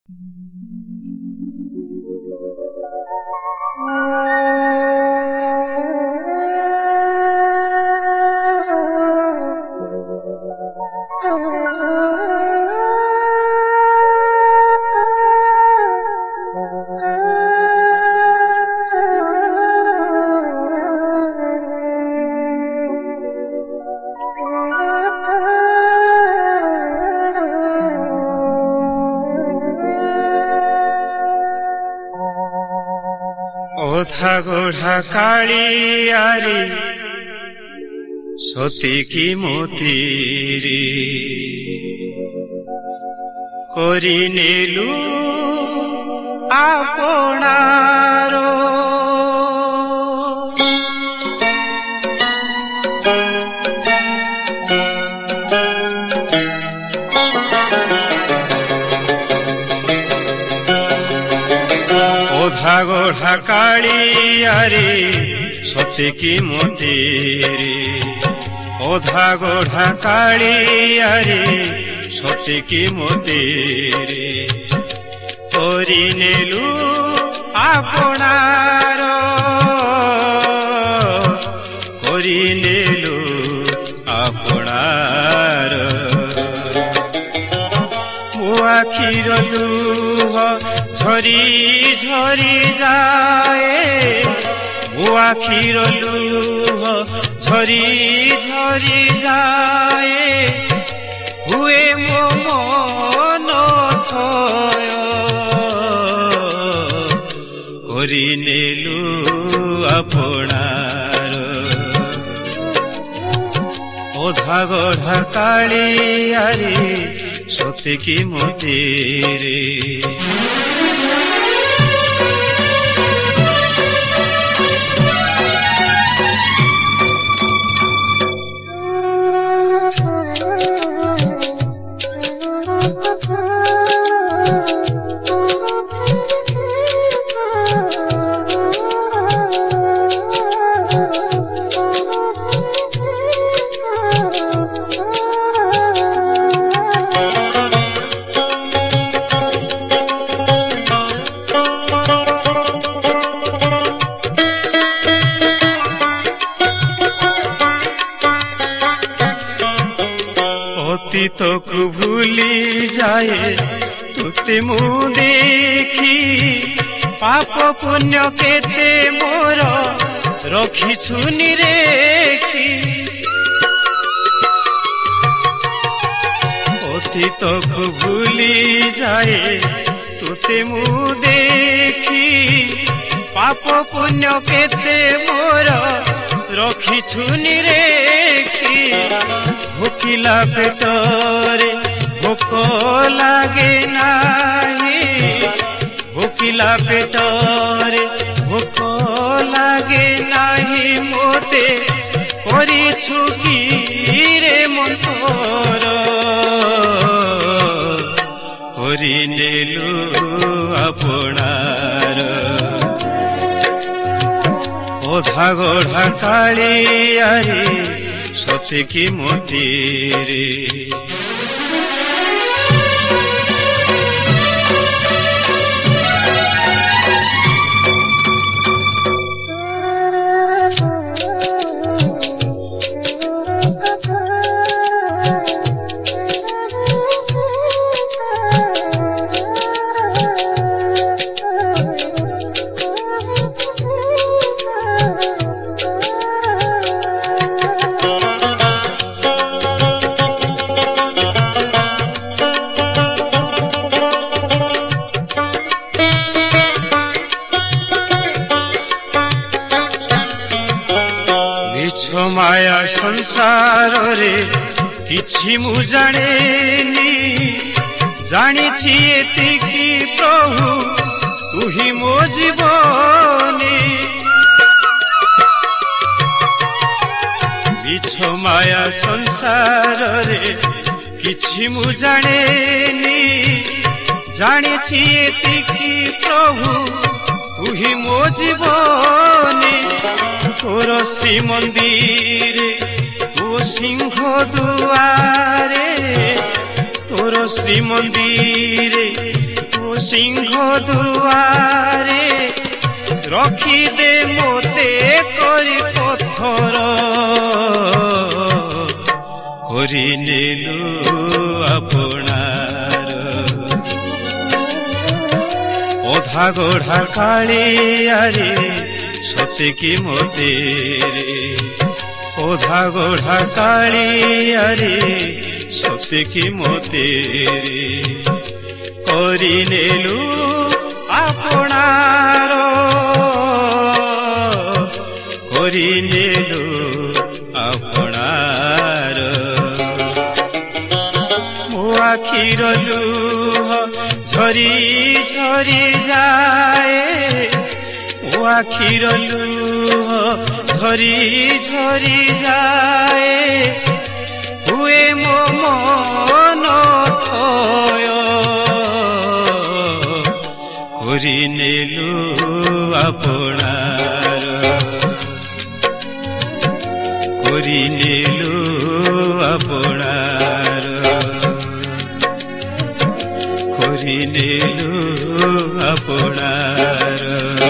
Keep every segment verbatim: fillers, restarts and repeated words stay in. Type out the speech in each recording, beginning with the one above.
ओधा गोढ़ा कालियारी सती की मोतीरी करी नेलु आपणारो ओधा गोढ़ा कालियारी सती की मोतीरी ओधा गोढ़ा कालियारी सती की मोतीरी करी नेलु आपणारो करी नेलु आपणारो मो आखिर लुह झरी झरी जाए मो आखिर लुह झरी झरी जाए हुए मो मन थय करी नेलु आपणार ओधा गोढ़ा कालियारी सती की मोतीरी तो को भूली जाए तुते मु देखी पाप पुण्य केते मोर रखी छुनी रेखी अतीत को भूली जाए तुते मु देखी पाप पुण्य केते मोर रखी छुनी रेखी भोकिला पेटरे भोक लागे नाही भोकिला पेटरे भोक लागे नाही मोते करिछु की रे मंतर करि नेलु आपणार ओधा गोढ़ा कालियारी सती की मोतीरी माया संसार रे किछि मु जानेनी जानिछि एतिकी प्रभु तू ही मो जीवनी बिछ माया संसार रे किछि मु जानेनी जानिछि एतिकी प्रभु तू ही मो जीवनी तोर श्री मंदिर तू सिंह दुआरे तोर श्री मंदिर तू सिंह दुआरे रखिदे मोते करी पत्थर करी नेलु आपणार अधा गढ़ा कालियारे सते कि मोते रे अधा गढ़ा कालियारे सते कि मोते रे करी नेलु आपणार करी नेलु आपणार मो आखिर लुह झरी झरी जाए मो आखिर लुह झरी झरी जाए हुए मो मन थय करी नेलु आपणार करी नेलु आपणार करी नेलु आपणार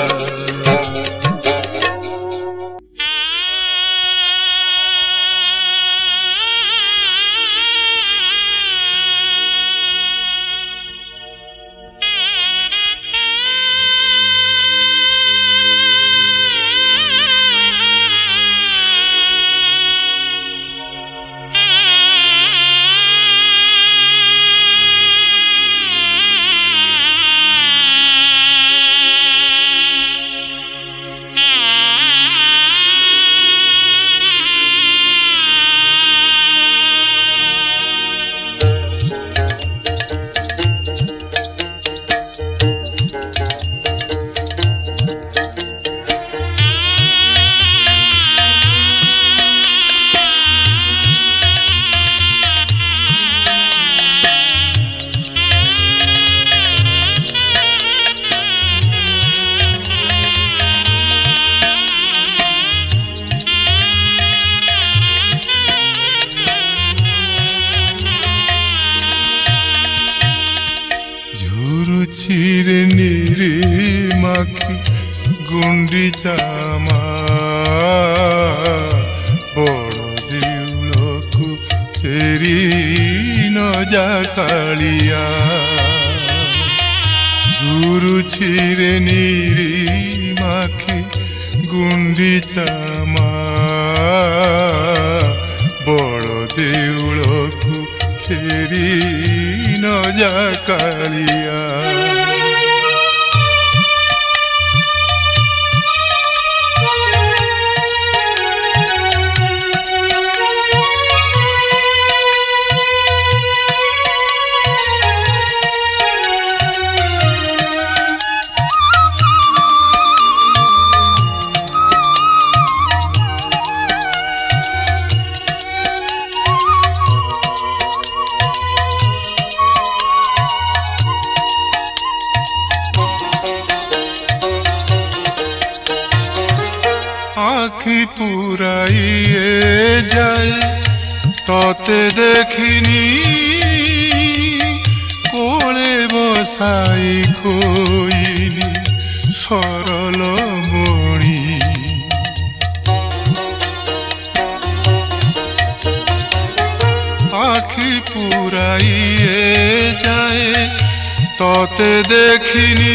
गुंडीचा बड़ देउलकु फेरी न जा कालिया झुरुछि रे नीरी माखी गुंडीचा बड़ देउलकु फेरी न जा कालिया आखि पुराइए जाए तोते देखिनी कोले बसाई खोइनी सरल मणि आखि पुराइए जाए तोते देखिनी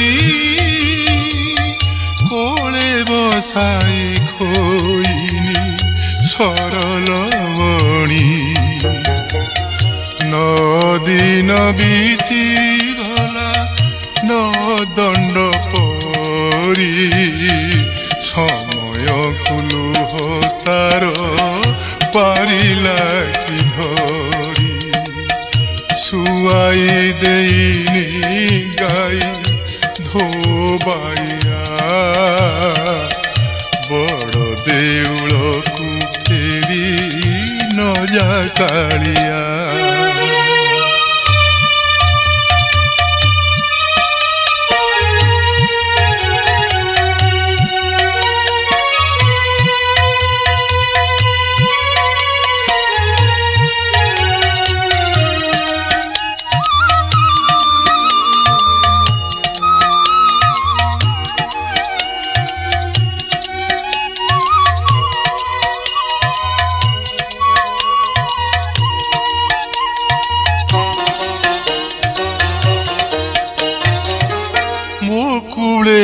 कोले बसाई खोइनी सरल मणि नदीन बीती गला न दंड परी समय कुलुह तार पारिला कि धरी सुआई देइनी गाई धोबाइया बड़ देउलकु फेरी न जा कालिया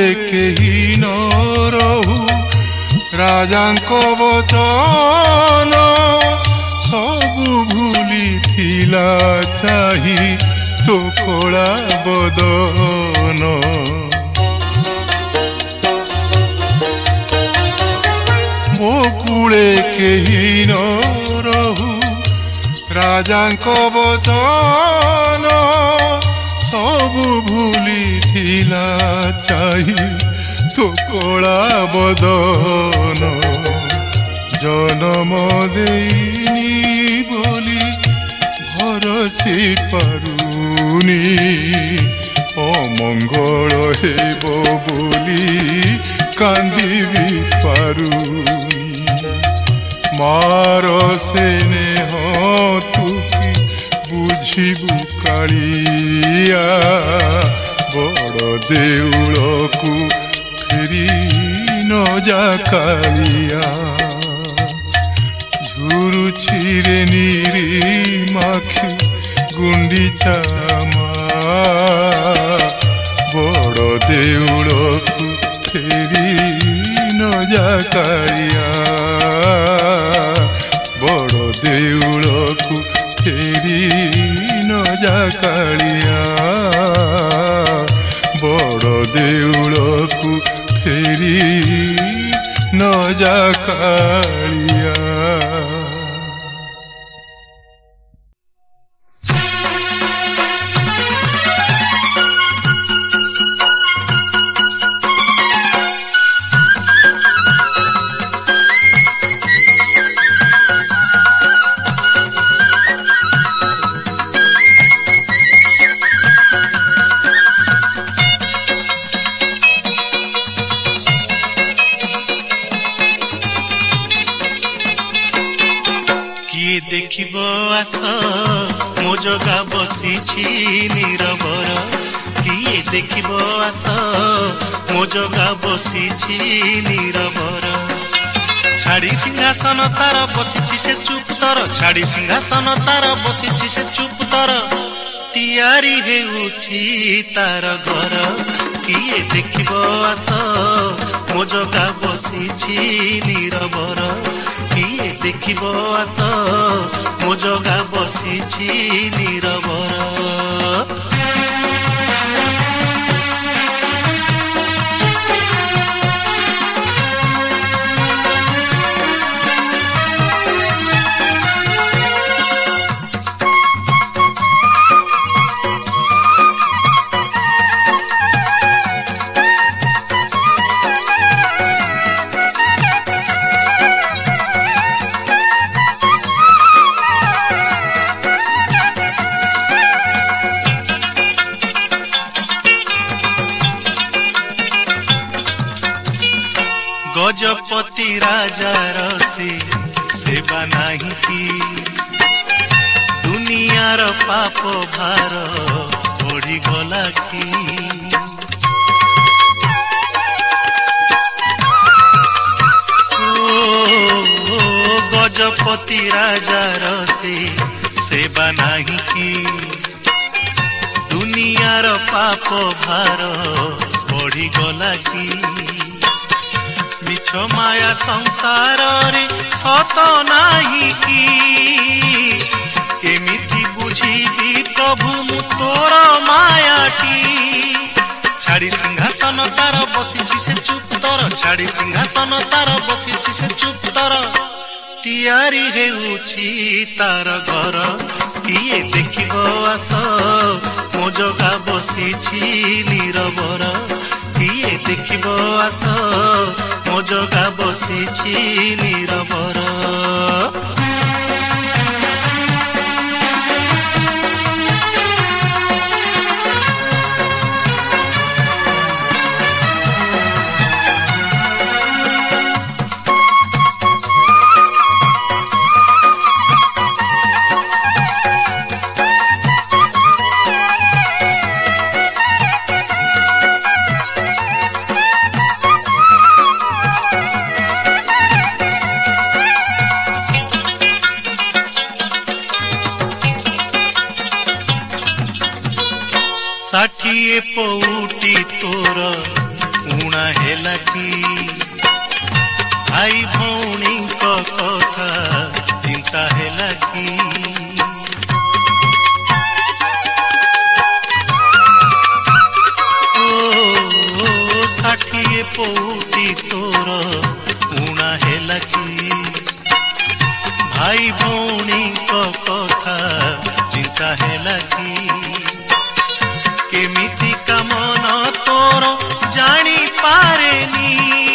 केही न रहु राजांको वचन सबु भूली थिला चाही तो कला बदन मो कूले केही न रहु राजांको वचन सबु भूली थिला चाही तो कला बदन जनम देनी बोली भरसी पारुनी अमंगल हेब बोली कांदी पारुनी मार स्नेह तुकी बुझिबु कालिया बड़ देउल को फेरी न जा कालिया झुरुछिरे नीरी माखी गुंडीचा बड़ देउल को फेरी न जा कालिया बड़ देउल को फेरी न जा कालिया बड़ देउल को फेरी न जा कालिया। मो जगा बसीछि नीरवर किए देखिब आस मो जगा बसीछि नीरवर छाड़ी सिंहासन तार बसीछि से चुप तर छाड़ी सिंहासन तार बसीछि से चुप तर तियारी हेउछि तार घर किए देखिब आस मो जगा बसीछि नीरवर किए देखिब आस मो जगा बसीछि नीरवर। गजपति राजा रसी सेवा नहीं की दुनियार पाप भार बढ़ी गला की ओ, ओ गजपति राजा रसी सेवा नहीं की दुनियार पाप भार बढ़ी गला की मिछ माया संसार रे सत नाही की केमिति बुझीबी प्रभु मु तोर मायाटी छाड़ी सिंहासन तार बसीछि से चुप तर छाड़ी सिंहासन तार बसीछि से चुप तर तियारी हेउछि तार घर किए देखिब आस मो जगा बसीछि नीरवर किए देखिब आस मो जगा बसीछि नीरवर। षाठिए पौटी तोर उणा हेला कि भाई भौणी कथा चिंता हेला कि ओ षाठिए पौटी तोर उणा हेला कि भाई भौणी कथा चिंता हेला कि केमिति का मन तोर जानी पारेनी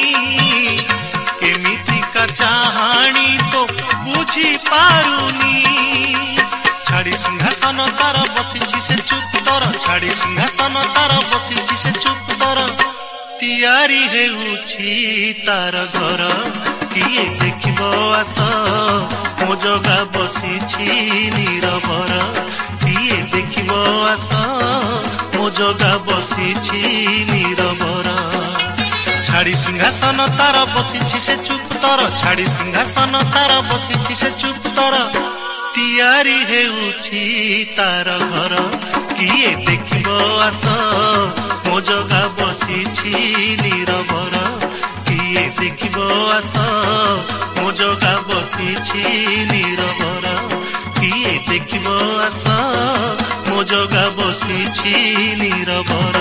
केमिति का चाहानी तो बुझी पारुनी छाड़ी सिंहासन तार बसिछि से चुप तर छाड़ी सिंहासन तार बसिछि से चुप तर तियारी हेउछि तार घर किए देखिब आस मो जगा बसिछि नीरवर किए देखिब आस मो जगा बसिछि नीरवर छाड़ी सिंहासन तार बसिछि से चुप तर छाड़ी सिंहासन तार बसिछि से चुप तर तियारी हेउछि तार घर किए देखिब आस मो जगा बसिछि नीरवर किए देखिब आस मो जगा बसिछि नीरवर किए देखिब आस मो जगा बसिछि नीरवर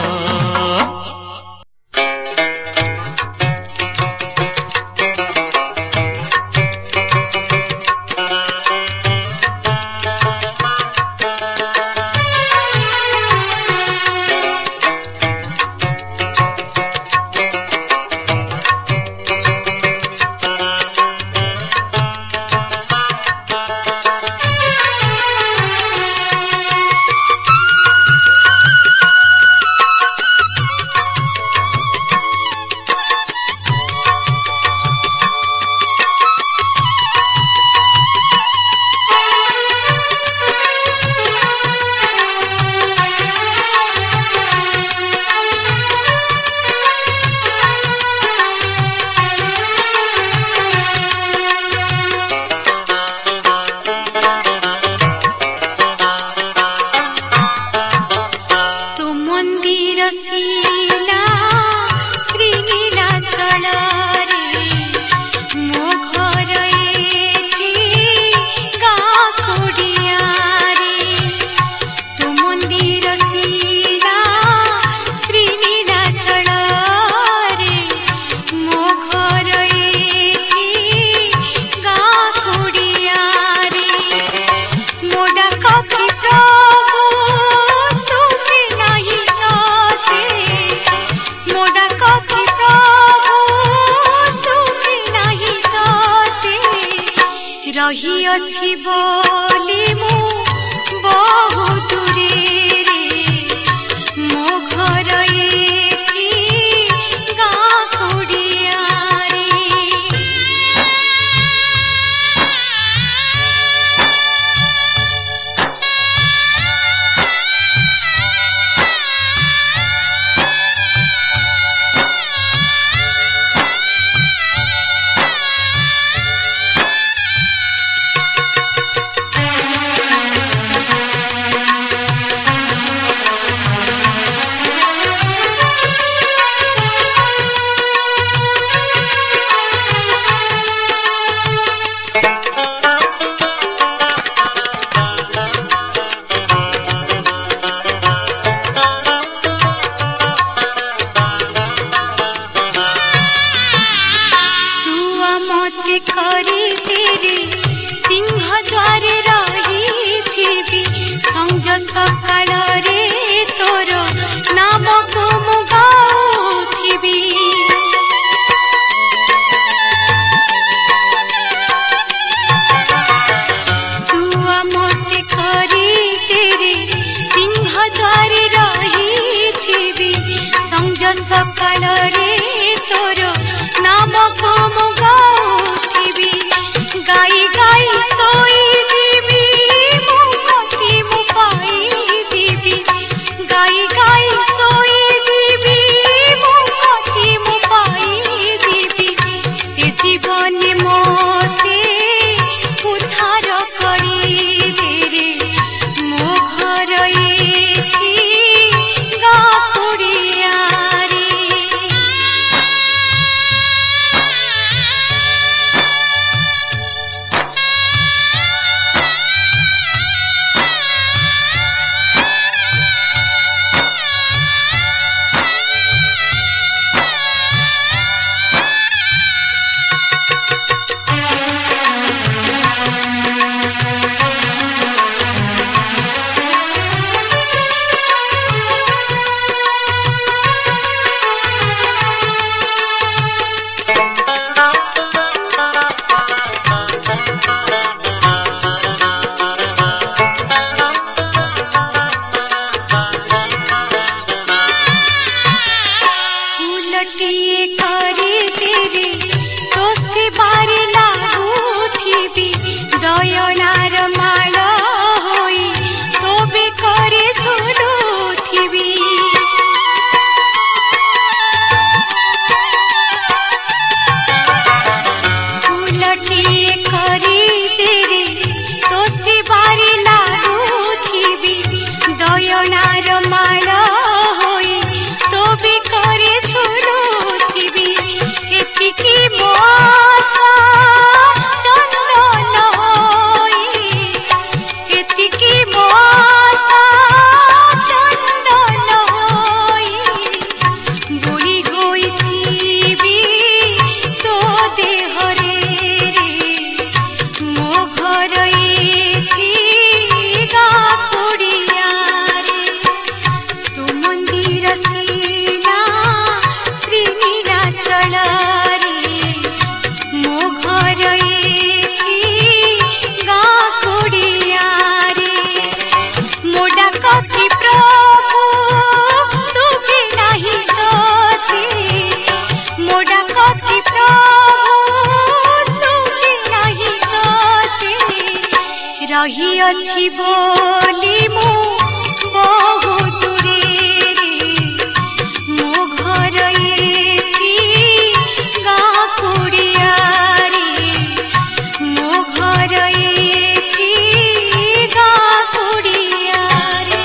रही अछि बोली मु बहु दूरे रे मो घर एठी गाँ कुड़िया फूलटिए करी तेरे तो से बारी लागुथिबी दयनार माळ होई तो भी करे झुलुथिबी फूलटिए करी तेरे तो से बारी लागुथिबी दयनार माळ होई तो भी करे झुलुथिबी एतिकी मोसा चंदन होई एतिकी मोसा चंदन होई बुई होइथिबी तो देहरे रे मो घर एथि गाकुड़िया रे तू मंदिर सीना श्री नीलाचल रे मो घर एथि गाकुड़िया रे मो डाकती प्रभु सुबे नाही तोते मो डाकती प्रभु सुबे नाही तोते रही अछि बोली मो बहु दूरे रे मो घर एथि गाकुड़िया रे मो घर एथि गाकुड़िया रे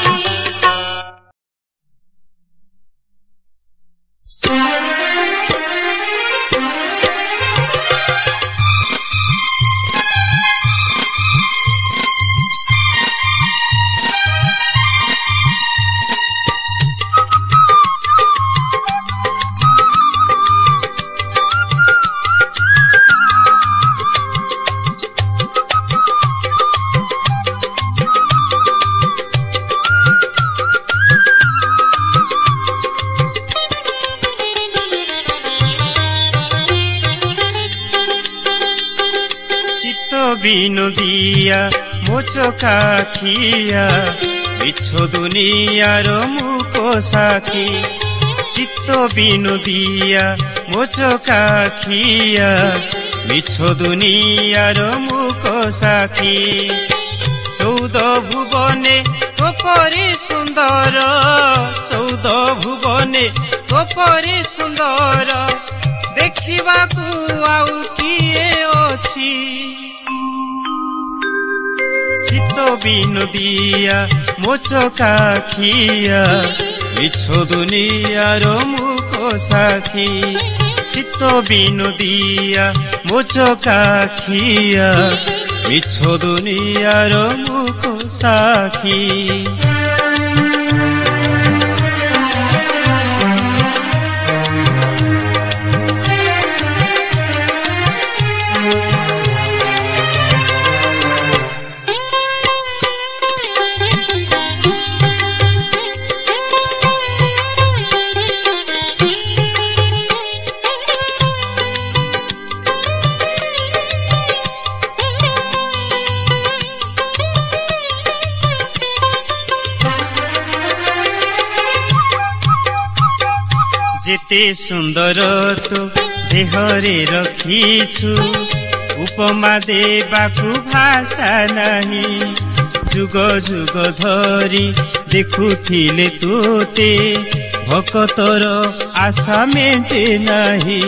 বিনোদিয়া মোচকাখিয়া মিছ দুনিয়ার মুখ সাক্ষী চিত্ত বিনোদিয়া মোচকাখিয়া মিছ দুনিয়ার মুখ সাক্ষী চৌদ ভুবনে তোপরি সুন্দর চৌদ ভুবনে তোপরি সুন্দর দেখিবাকু আউ কিয়ে অছি চিত্ত বিনোদিয়া মোচকাখিয়া মিছ দুনিয়ার মুখ সাক্ষী চিত্ত বিনোদিয়া মোচকাখিয়া মিছ দুনিয়ার মুখ সাক্ষী যেতে সুন্দর তো দেহরে রখিছু উপমা দেবাকু ভাষা নাহি যুগ যুগ ধরি দেখুথিলে তোতে ভকতর আশা মেটে নাহি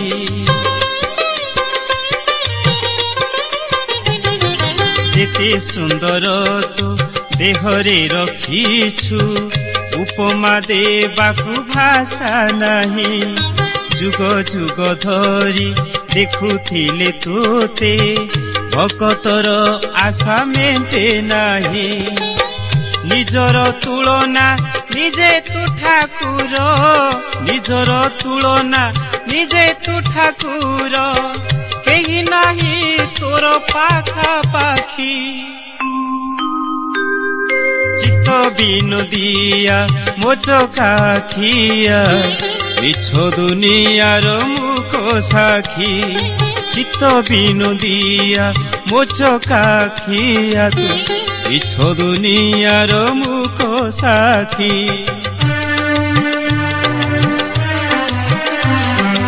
যেতে সুন্দর তো দেহরে রখিছু উপমা দেবাকু ভাষা নাহি যুগ যুগ ধরি দেখুথিলে তোতে ভকতর আশা মেটে নাহি নিজর তুলনা নিজে তু ঠাকুর নিজর তুলনা নিজে তু ঠাকুর কেহি নাহি তোর পাখা পাখি চিত্ত বিনোদিয়া মোচকাখিয়া মিছ দুনিয়ার মুখ সাক্ষী চিত্ত বিনোদিয়া মোচকাখিয়া তু মিছ দুনিয়ার মুখ সাক্ষী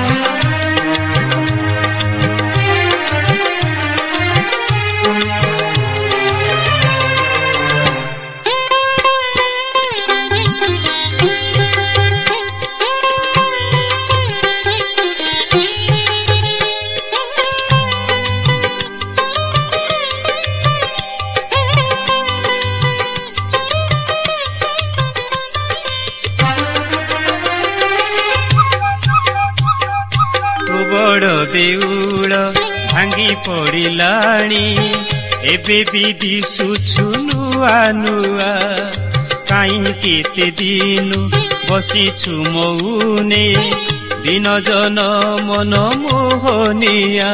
ବଡ଼ ଦେଉଳ ଭାଙ୍ଗି ପଡ଼ିଲାଣି ଏବେ ବି ଦିଶୁଛୁ ନୂଆ ନୂଆ କାହିଁ କେତେ ଦିନୁ ବସିଛୁ ମଉନେ ଦିନ ଜନ ମନ ମୋହନିଆ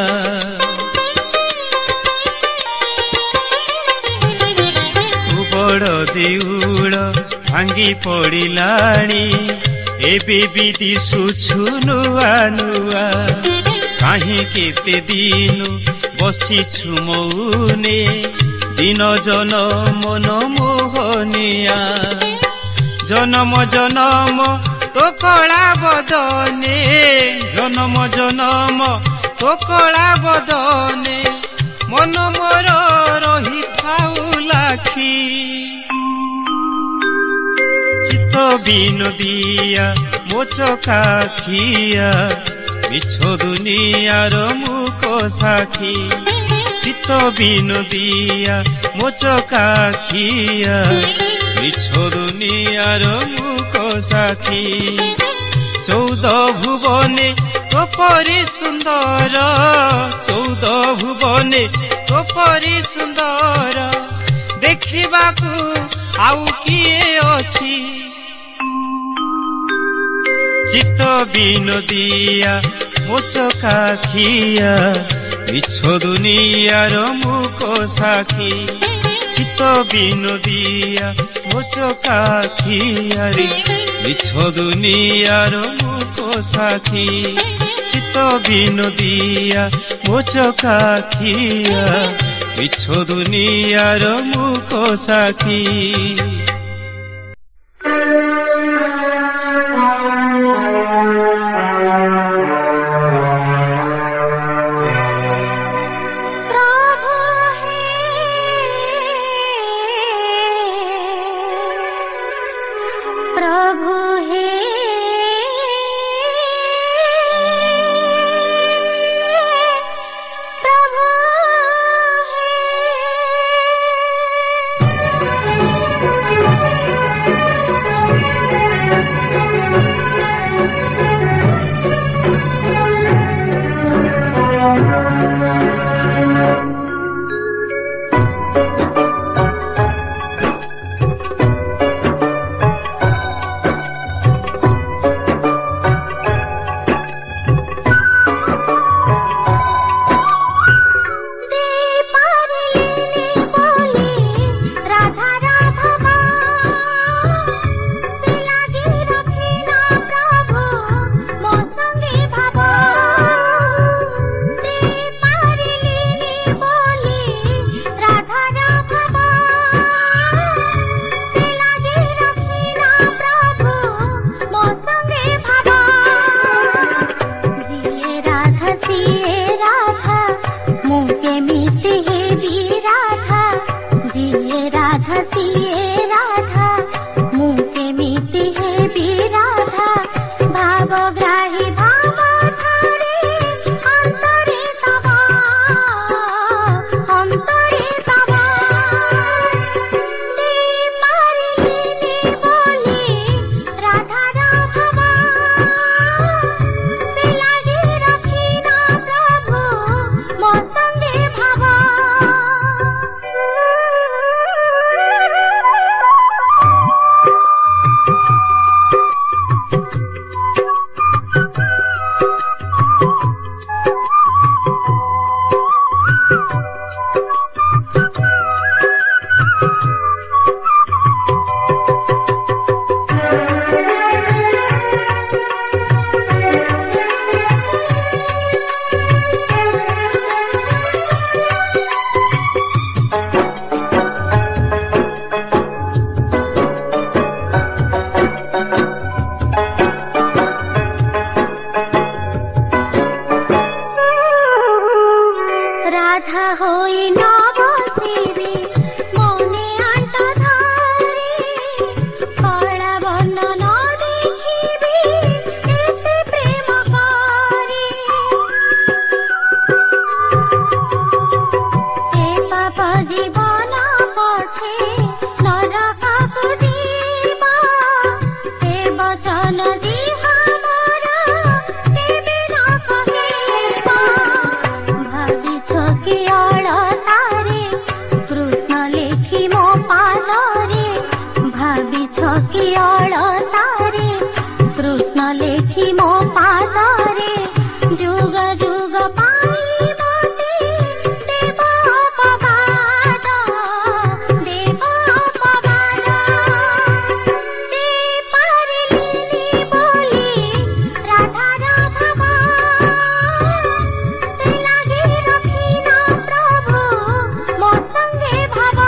ବଡ଼ ଦେଉଳ ଭାଙ୍ଗି ପଡ଼ିଲାଣି ଏବେ ବି ଦିଶୁଛୁ ନୂଆ ନୂଆ କାହିଁ କେତେ ଦିନୁ ବସିଛୁ ମଉନେ ଦିନ ଜନ ମନ ମୋହନିଆ ଜନମ ଜନମ ତୋ କଳା ବଦନେ ଜନମ ଜନମ ତୋ କଳା ବଦନେ ମନ ମୋର ରହିଥାଉ ଲାଖି ଚିତ୍ତ ବିନୋଦିଆ ମୋ ଚକାଖିଆ ମିଛ ଦୁନିଆର ମୁକ ସାକ୍ଷୀ ଚିତ୍ତ ବିନୋଦିଆ ମୋ ଚକାଖିଆ ମିଛ ଦୁନିଆର ମୁକ ସାକ୍ଷୀ ଚଉଦ ଭୁବନେ ତୋ ପରି ସୁନ୍ଦର ଚଉଦ ଭୁବନେ ତୋ ପରି ସୁନ୍ଦର ଦେଖିବାକୁ ଆଉ କିଏ ଅଛି ଚିତ୍ତ ବିନୋଦିଆ ମୋ ଚକାଖିଆ ମିଛ ଦୁନିଆର ମୁକ ସାକ୍ଷୀ ଚିତ୍ତ ବିନୋଦିଆ ମୋ ଚକାଖିଆରେ ମିଛ ଦୁନିଆର ମୁକ ସାକ୍ଷୀ ଚିତ୍ତ ବିନୋଦିଆ ମୋ ଚକାଖିଆ ମିଛ ଦୁନିଆର ମୁକ ସାକ୍ଷୀ प्रभु କି ଅଳତାରେ କୃଷ୍ଣ ଲେଖି ମୋ ପାଦରେ ଯୁଗ ଯୁଗ ପାଇଁ ମୋତେ ଦେବ ଅପବାଦ ଦେବ ଅପବାଦ ଦେଇପାରିଲିନି ବୋଲି ରାଧାର ଭାବ ସେ ଲାଗି ରଖିନ ପ୍ରଭୁ ମୋ ସଙ୍ଗେ ଭାବ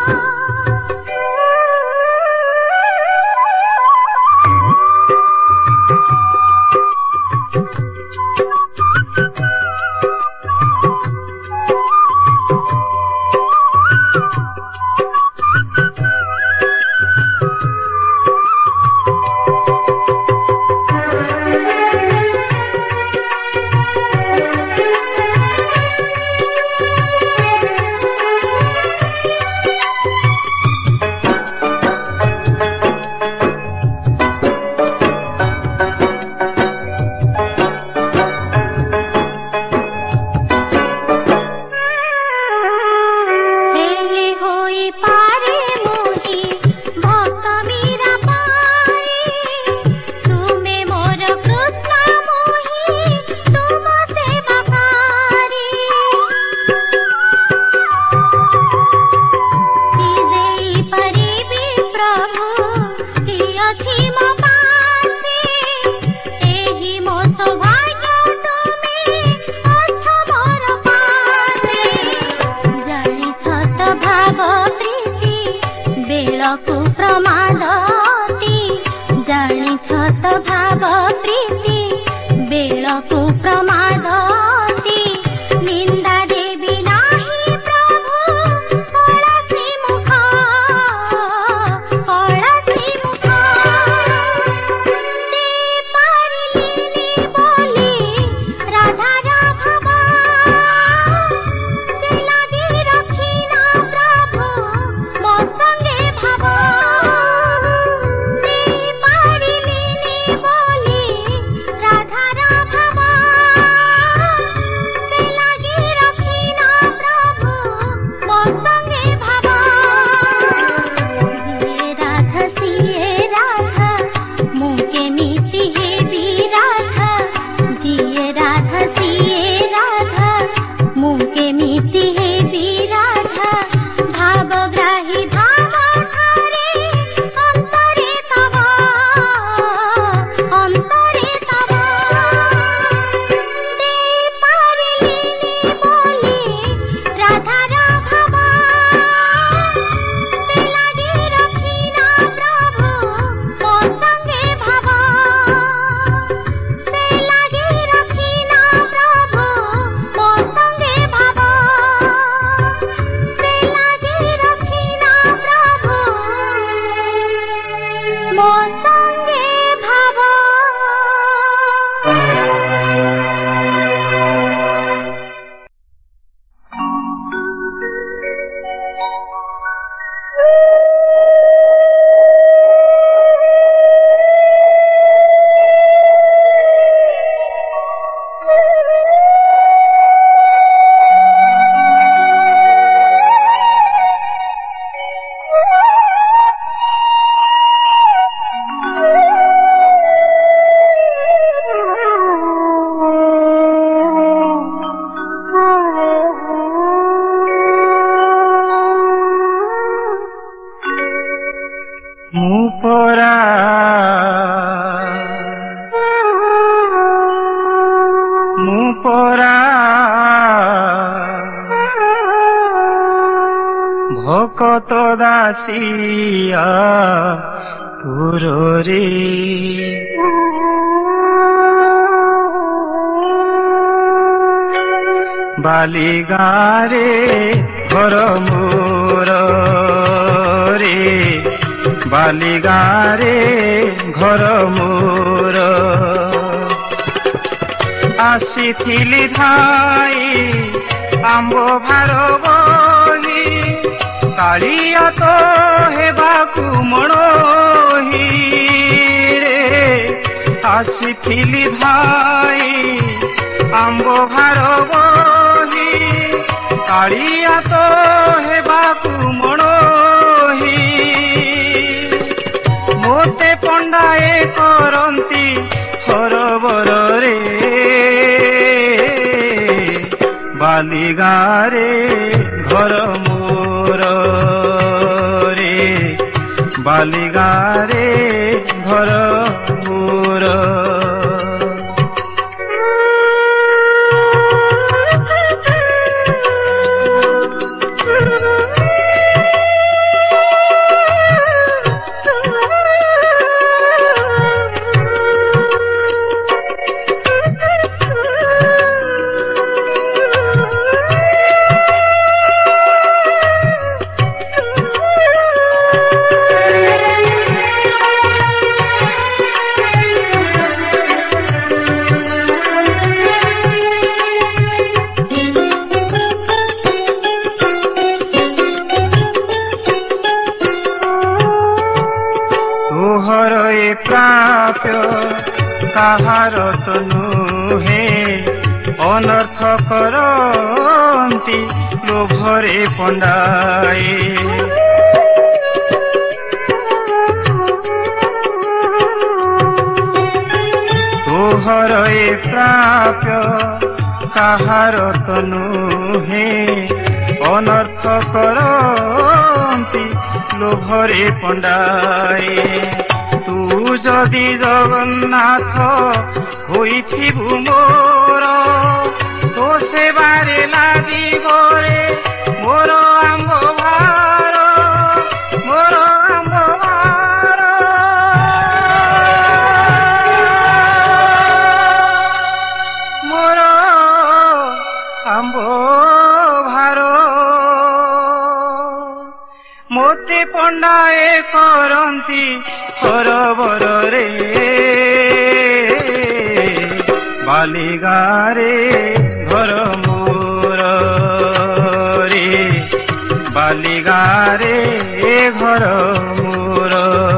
ভকত দাসিয়া পুররে বালি গারে ঘর মোর রে বালি গারে ঘর মোর আসিথিলি ধাই আম্ব ভার বহি কালিয়া তো হেবাকু মণহি রে আসিথিলি ধাই আম্ব ভার বহি কালিয়া তো হেবাকু মণহি ମୋ ପଣ୍ଡାଏ କରନ୍ତି ହରବରରେ ବାଲି ଗାଁରେ ଘର ମୋର ରେ ବାଲି ଗାଁରେ ଘର ମୋର। କାହାର ତ ନୁହେଁ ଅନର୍ଥ କରନ୍ତି ଲୋଭରେ ପଣ୍ଡାଏ ତୋହର ଏ ପ୍ରାପ୍ୟ କାହାର ତ ନୁହେଁ ଅନର୍ଥ କରନ୍ତି ଲୋଭରେ ପଣ୍ଡାଏ। ତୁ ଯଦି ଜଗନ୍ନାଥ ହୋଇଥିବୁ ମୋର ତୋ ସେବାରେ ଲାଗିବରେ ମୋର ଆମ୍ବ ଭାର ମୋର ଆମ୍ବ ଭାର ମୋର ଆମ୍ବ ଭାର ମୋତେ ପଣ୍ଡାଏ କରନ୍ତି ହରବରରେ ବାଲି ଗାଁରେ ଘର ମୋର ରେ ବାଲି ଗାଁରେ ଘର ମୋର।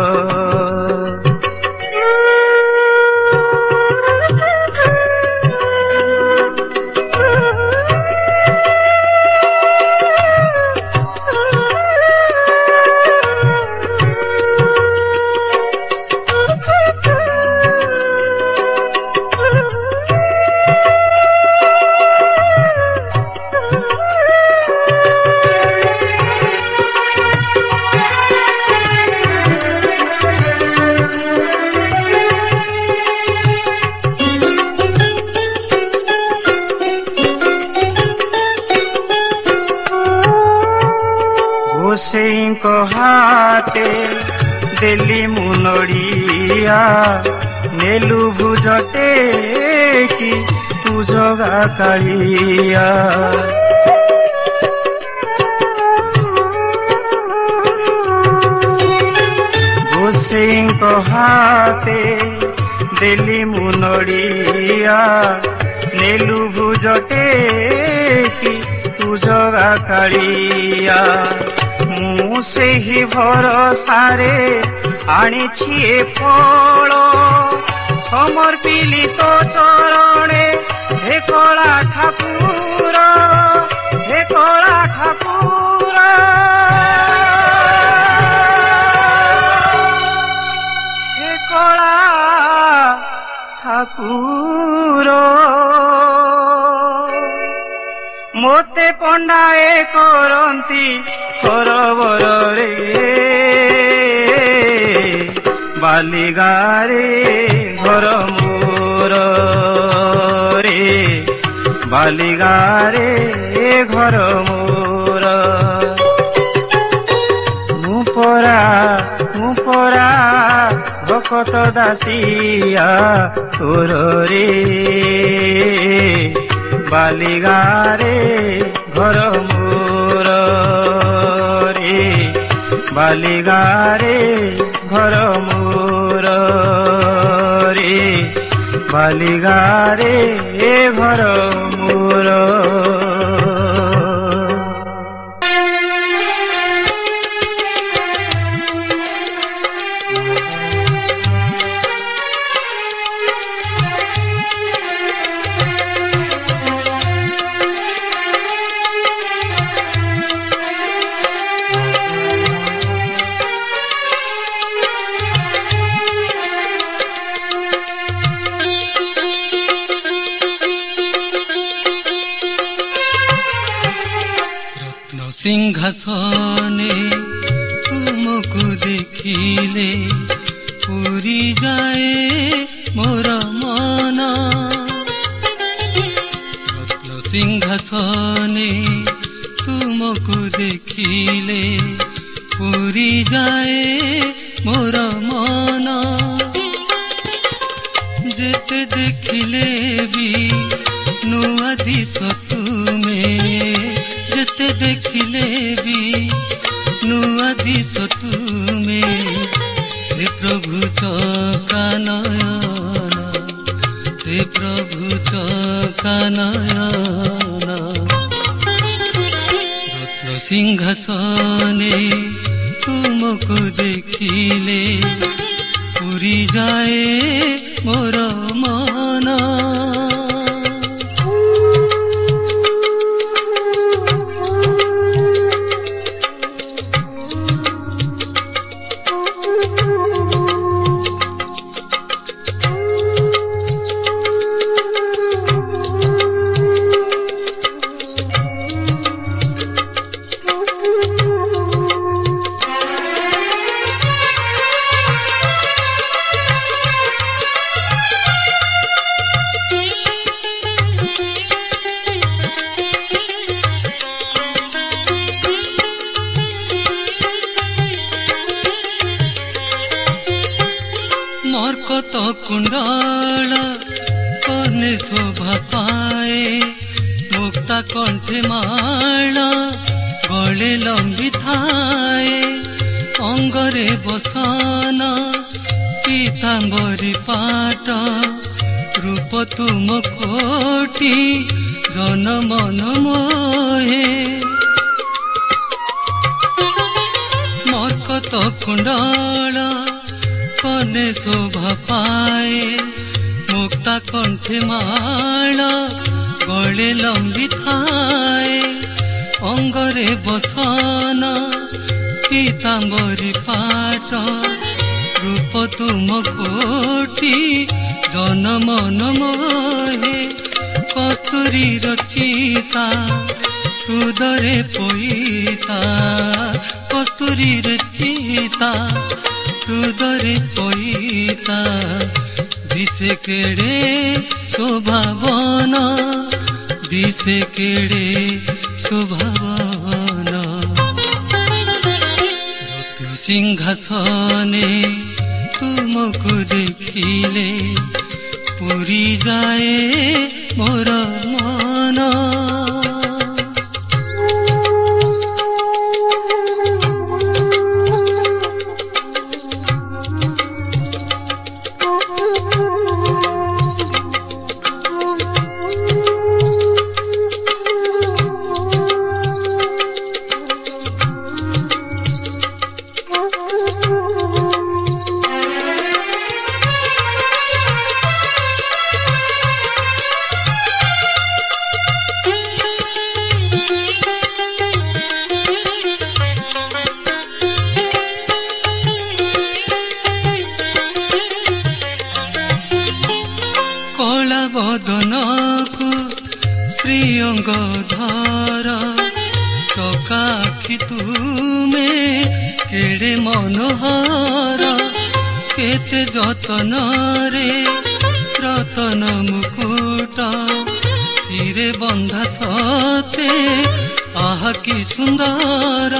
ଗୋସେଇଙ୍କ ହାତେ ଦେଲି ମୁଁ ନଡ଼ିଆ ନେଲୁ ଭୁଜଟେ କି ତୁ ଜଗା କାଳିଆ ଗୋସେଇଙ୍କ ହାତେ ଦେଲି ମୁଁ ନଡ଼ିଆ ନେଲୁ ଭୁଜଟେ କି ତୁ ଜଗା କାଳିଆ ମୁଁ ସେହି ଭରସାରେ ଆଣିଛି ଏ ଫଳ ସମର୍ପିଲି ତୋ ଚରଣେ ହେ କଳା ଠାକୁର ହେ କଳା ଠାକୁର ହେ କଳା ଠାକୁର। ମୋତେ ପଣ୍ଡାଏ କରନ୍ତି ହରବରରେ ବାଲି ଗାଁରେ ଘର ମୋର ରେ ବାଲି ଗାଁରେ ଘର ମୋର। ମୁଁ ପରା ମୁଁ ପରା ଭକତ ଦାସିଆ ତୋର ରେ ବାଲି ଗାଁରେ ଘର ମୋର ରେ ବାଲି ଗାଁରେ ଘର ମୋର ରେ ବାଲି ଗାଁରେ ଘର ମୋର। सिंहासने तुमको देखिले पूरी जाए मोर मन रत्न सिंहासने तुमको देखिले पूरी जाए मोर मन जेते देखिले भी नुआ दिस तुमे जेते देखिले भी नुआ दिस तुमे हे प्रभु चका नयन हे प्रभु चका नयन रत्न सिंहासने तुमको देखिले पूरी जाए मोर मन मरकत कुंडल कने शोभा पाए मुक्ता कंठे माल गले लंबी थाए अंगरे बसन पीतांबरी पाट रूप तुम कोटि जन मन मोहे मरकत कुंडल कने शोभा पाए मुक्ता कंठे माल गले लंबी थाए अंगरे बसन पीतांबरी पाट रूप तुम कोटि जन मन मोहे कस्तूरी रचिता हृदय पईता कस्तूरी रचिता हृदय पईता दिसे केड़े शोभावन दिसे केड़े शोभावन रत्न सिंहासने तुमको देखिले पूरी जाए मोर मन बदन को श्रीअंग धर चकाखि तुमे केड़े मनोहर केते जतन रे रतन मुकुट चिरे बंधा सते आह कि सुंदर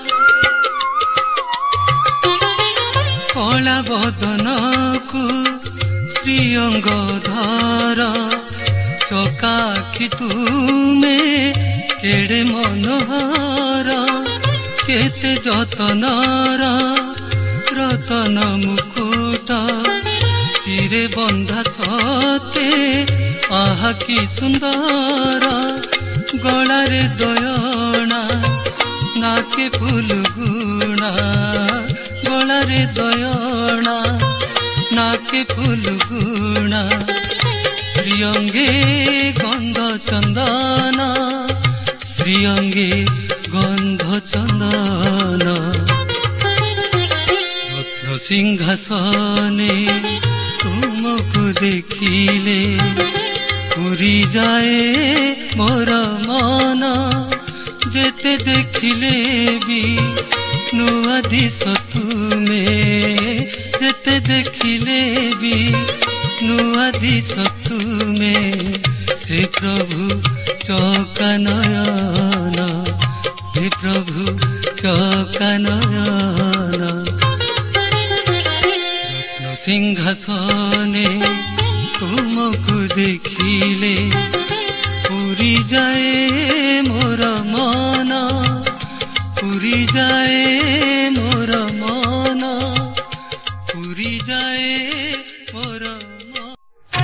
कला बदन को श्रीअंग धर चकाखि तुमे केड़े मनोहर केते जतनर रतन मुकुट चिरे बंधा सते आह कि सुंदर गलारे दयणा नाके फुलगुणा गलारे दयणा नाके फुलगुणा श्रीअंगे गंध चंदन श्रीअंगे गंध चंदन रत्न सिंहासने तुमको देखिले पूरी जाए मोर मन जेते देखिले भी नुआ दिस तुमे जेते देखिले भी नुआ दिस तुमे हे प्रभु चौका नयन हे प्रभु चौका नयन रत्न सिंहासने तुमको देखिले पूरी जाए मोर मन पूरी जाए मोर मन पूरी जाए मोर मन।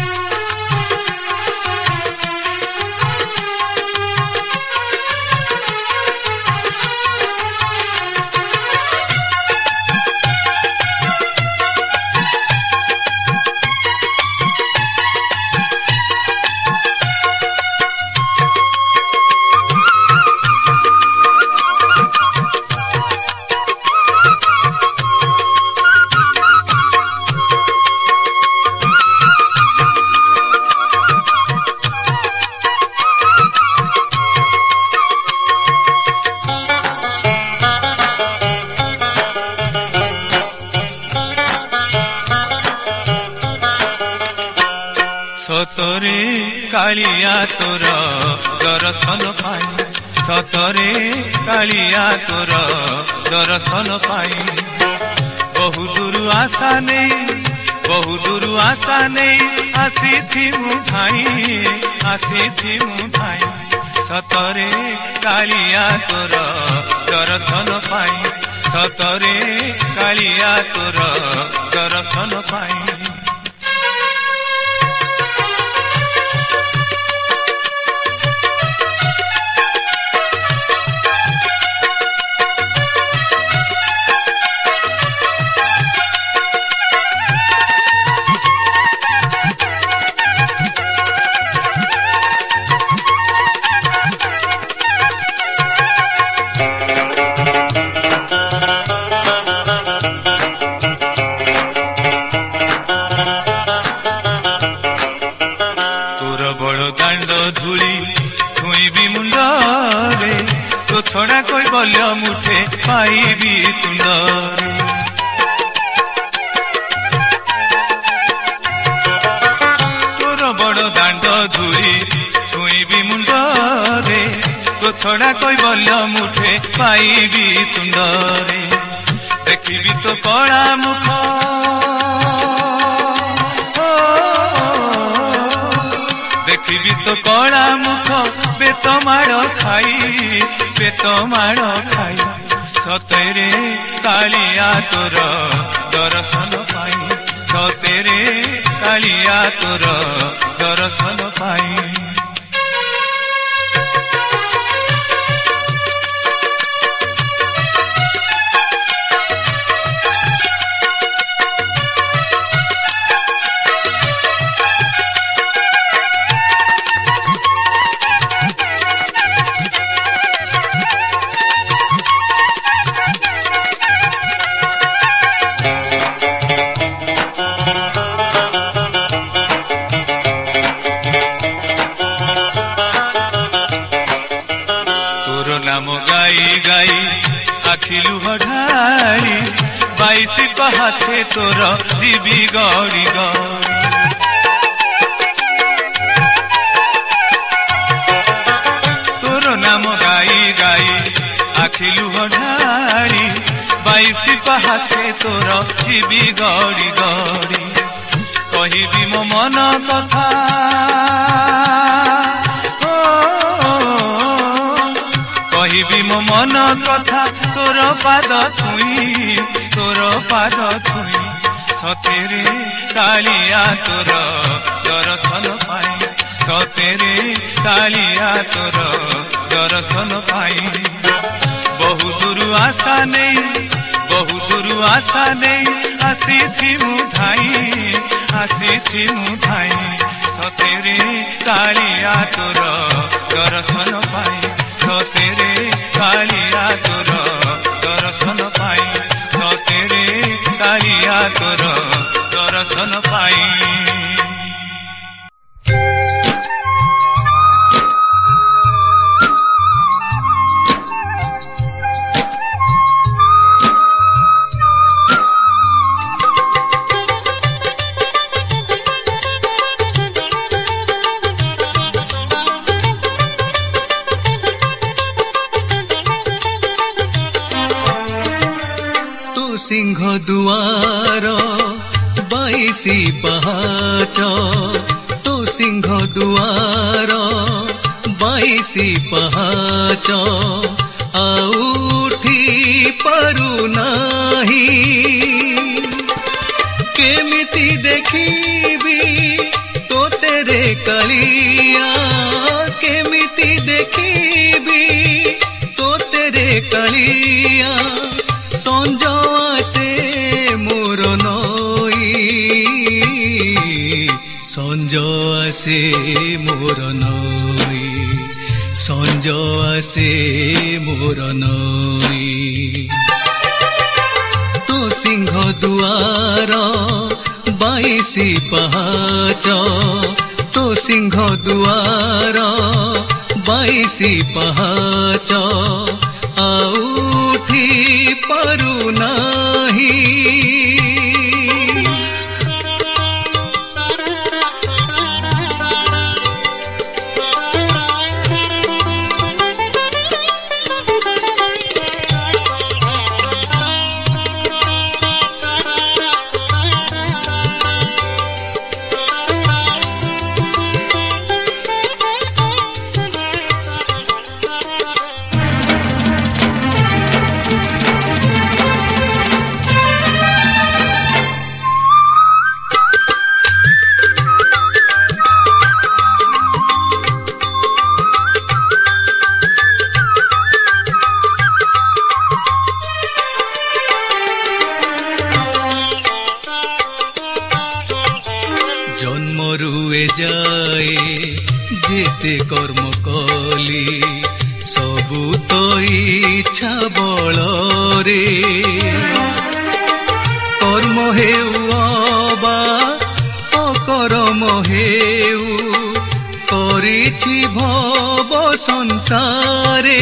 सतरे कालिया तोर दर्शन पाई सतरे कालिया तोर दर्शन पाई बहु दूर आशा नहीं बहु दूर आशा नहीं आसी मु भाई आसी मु भाई सतरे कालिया तोर दर्शन पाई सतरे कालिया तोर दर्शन पाई। छड़ा कोई बल्य मुठे पाइबी तुंदरे तोर बड़ दांड धूली छुईबी मुंडरे तो छड़ा कोई बल्य मुठे पाइबी तुंदरे देखिबी तो कला मुख देखिबी तो कला मुख बेत माड़ खाई बेत माड़ खाई सतेरे कालिया तोर दर्शन पाई सतेरे कालिया तोर दर्शन पाई। नाम गाई गाई आखिलु हढाई बाईसी पहाथे तोर जीवी गौरी गौरी तोर नाम गाई गाई आखिलु हढाई बाईसी पहाथे तोर जीवी गौरी गौरी कहिबी मो मन कथा कहिबी मो मन कथा तोर पाद छुई तोर पाद छुई सतेरे कालिया तोर दर्शन पाई सतेरे कालिया तोर दर्शन पाई बहु दूर आशा नहीं बहु दूर आशा नहीं आसी मु धाई आसी मु धाई सतेरे कालिया तोर दर्शन पाई सतेरे कालिया तोर दर्शन पाई सतेरे कालिया तोर दर्शन पाई। सिंह दुआर बाईसी पहाच तो सिंह दुआर बाईसी पहाच आउठी पारु नाही केमिति देखिबी तो तेरे कालिया केमिति देखिबी तो तेरे कालिया संज आसे मोर नई संज आसे मोर नई संज आसे मोर नई तो सिंह दुआर बाईसी पहाच तो सिंह दुआर बाईसी पहाच आउठी पारु नाही जन्मरुए जाए जेते कर्म कली सबु तो इच्छा बल रे कर्म हेउ अबा अकर्म हेउ करिछि भव संसारे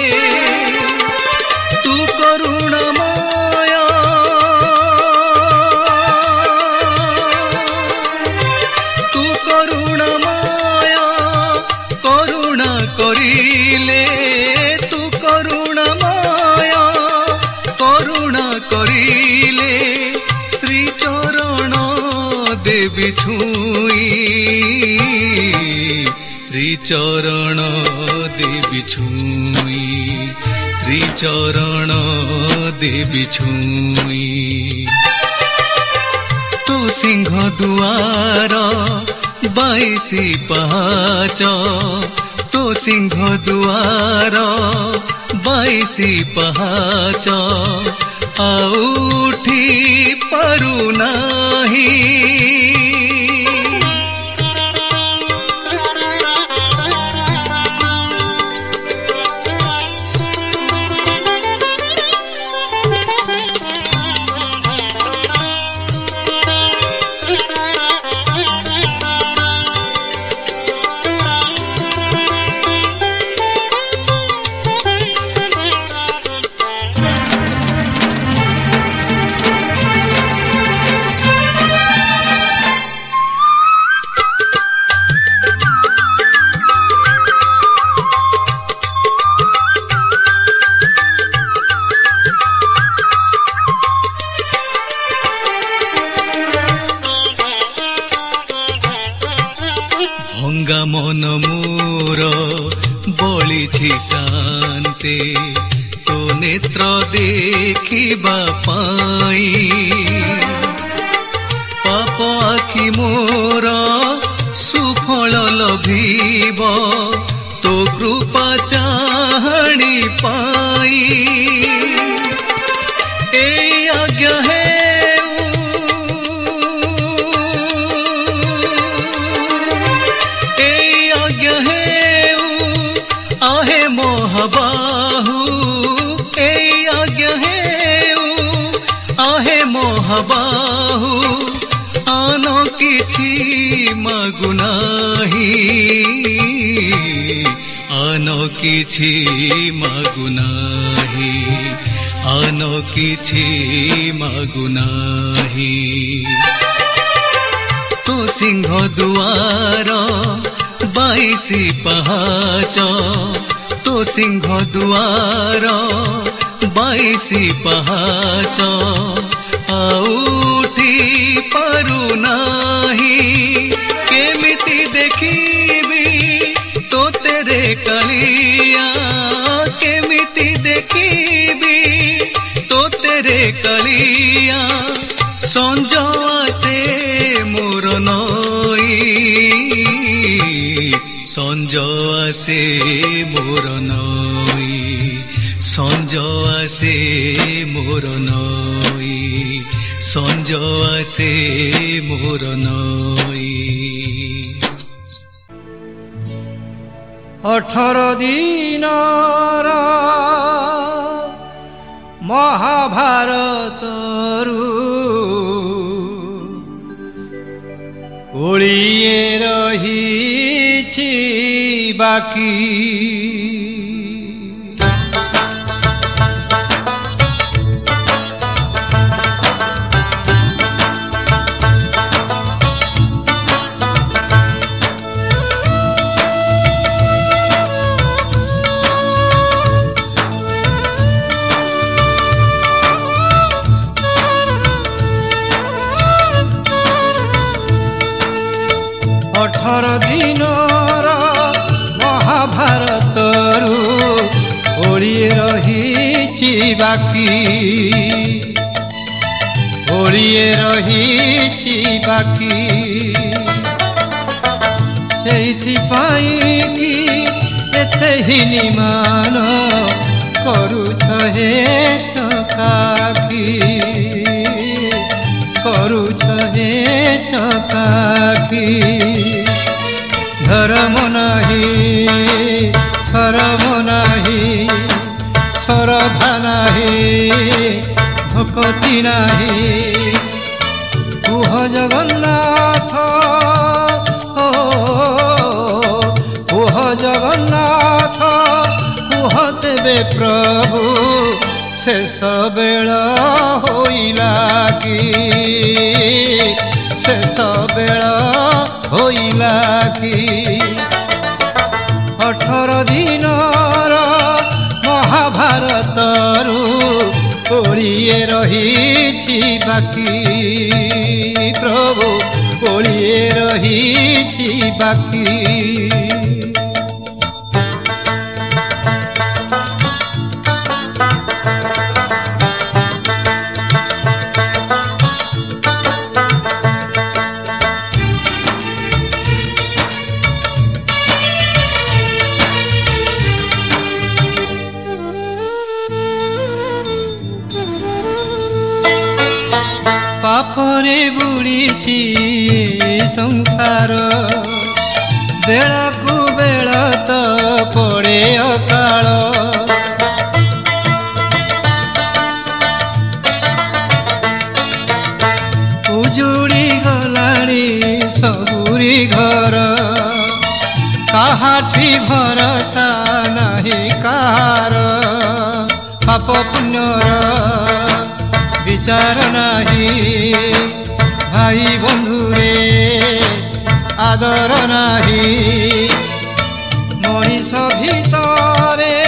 तू करुणामय तू करुणामय करुणा करिले तू करुणामय करुणा करिले श्री चरण देवी छुई श्री चरण देवी छुई श्री चरण देवी छुई तो सिंह दुआर बाईसी पहाच तो सिंह दुआर बाईसी पहाच आउठी पारु नाही भंगा मन मोर बलिछि शान्ते तो नेत्र देखिबा पाई पाप आखि मोर सुफल लभिब तो कृपा चाहणी पाई ए आज्ञा है आहे मोहबाहु ए आज्ञा हेउ आहे मोहबाहु आनो किछि मागुनाही आनो किछि मागुनाही आनो किछि मागुनाही तो सिंह दुआर बाईसी पहाच तो सिंह दुआर बाईसी पहाच आउठी पारु नाही केमिति देखिबी तो तेरे कालिया केमिति देखिबी तो तेरे कालिया संज आसे मोर नई संज आसे मोर नई संज आसे मोर नई संज आसे मोर नई। अठर दिनर महाभारतरु ओळिए रहिछि बाकी अठर दिनर महाभारतरु ओळिए रहिछि बाकी ओळिए रहिछि बाकी सेइथिपाई कि एते हिनिमान करूछ हे चकाकी करूछ हे चकाकी धर्म नाही शरम नाही श्रद्धा नाही भक्ति नाही कुह जगन्नाथ ओ कुह जगन्नाथ कुह तेबे प्रभु शेष बेल होइला कि शेष बेल होइला कि अठर दिनर महाभारतरु ओळिए रहिछि बाकी प्रभु ओळिए रहिछि बाकी पापरे बुड़ीछि संसार बेळकु बेळ त पड़े अकाल उजुड़ी गलाणी सबुरी घर काहाठी भरसा नाही कार पाप पुण्यर विचार नाही भाई बंधुरे आदर नाही मनीष भितरे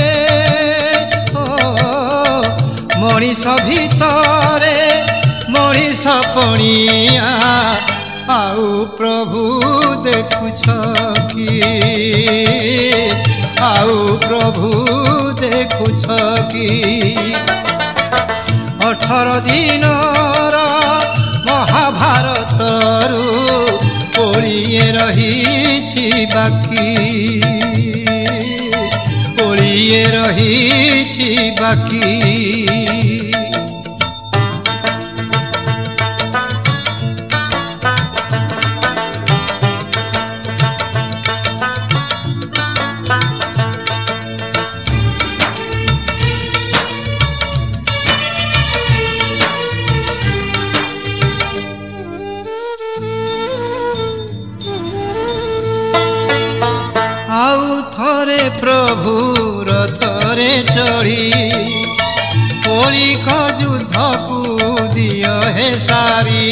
ओ मनीष भितरे मनीष पणिया आउ प्रभु देखुछ कि आउ प्रभु देखुछ कि अठर दिनर महाभारतरु ओळिए रहिछि बाकी ओळिए रहिछि बाकी आउ थरे प्रभु रथरे चढ़ी कलिक युद्ध को दियो हे सारी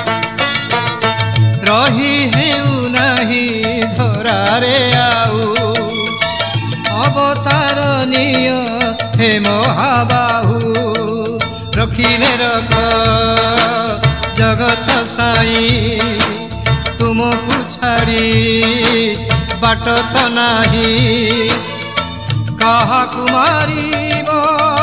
रही हेउ नाही धरारे आउ हे महाबाहु रखिले रख जगत साई तुमको छाड़ी बाट तो नाही कहा कुमारीब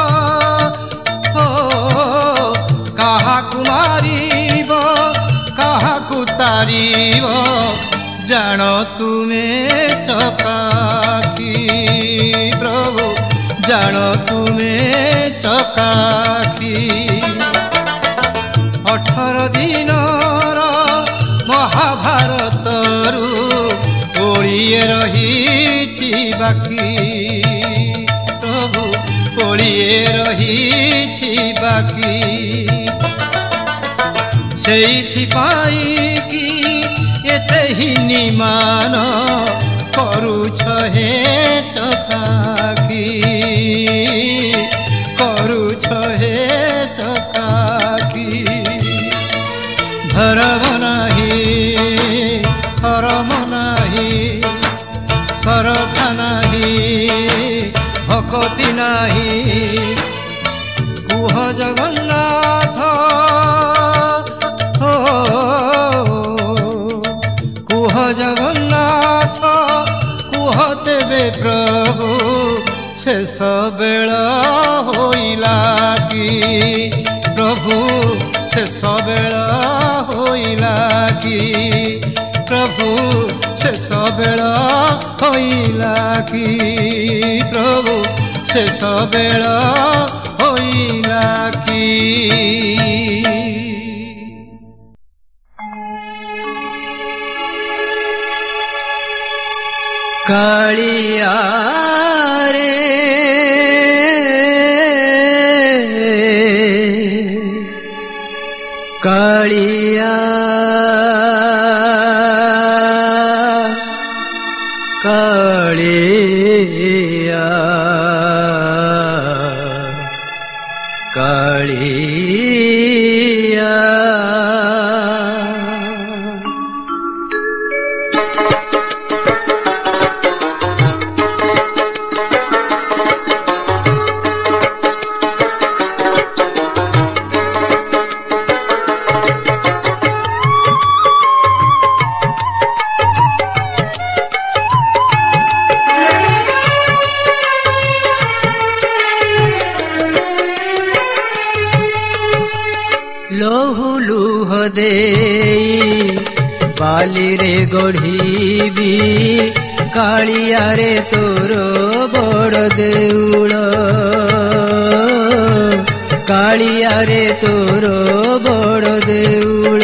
हो कहा कुमारीब कहा तारीब जान तुम्हें चकाकी प्रभु जान तुम्हें चकाकी अठर दिन महाभारत रु ओलिए रही बाकी प्रभु ओलिए रही बाकी सेइथिपाई कि एते ही निमान करुछ हे चकाकी करुछ हे चकाकी धरम नाही शरम नाही श्रद्धा नाही भक्ति नाही कुह जगन्नाथ हो कुह जगन्नाथ कुह तेबे प्रभु शेष बेल होइला कि प्रभु शेष बेल होइला कि प्रभु शेष बेल होइला कि प्रभु शेष बेल होइला कि कालिया रे कालिया कालिया कालिया लोहु लुह देई बाली रे गढ़ीबी कालिया रे तोर बड़ देउल कालिया रे तोर बड़ देउल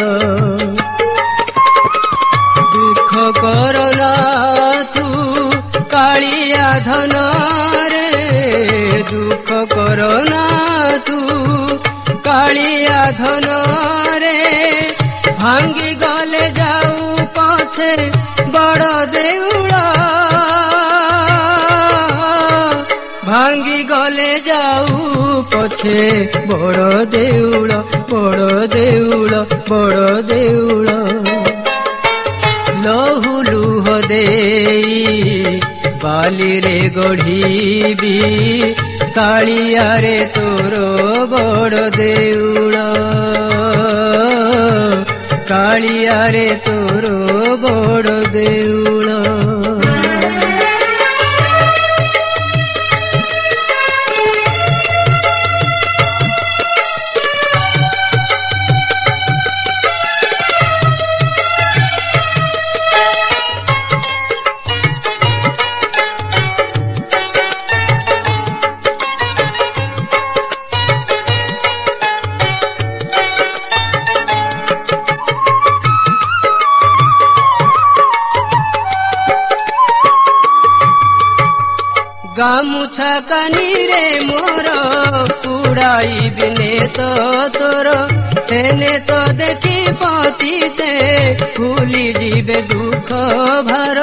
दुख करना तू कालिया धन रे दुख करना तू कालिया धन रे भांगी गले जाऊ पछे बड़ देउल भांगी गले जाऊ पछे बड़ देउल बड़ देउल बड़ देउल लहु लुह देई बाली रे गढ़ीबी कालिया रे तोर बड़ देउल कालिया रे तोर बड़ देउल गामुछा कानी रे मोर उड़ाई बिने तो तोर सेने तो देखी पतिते भूली जीवे दुख भार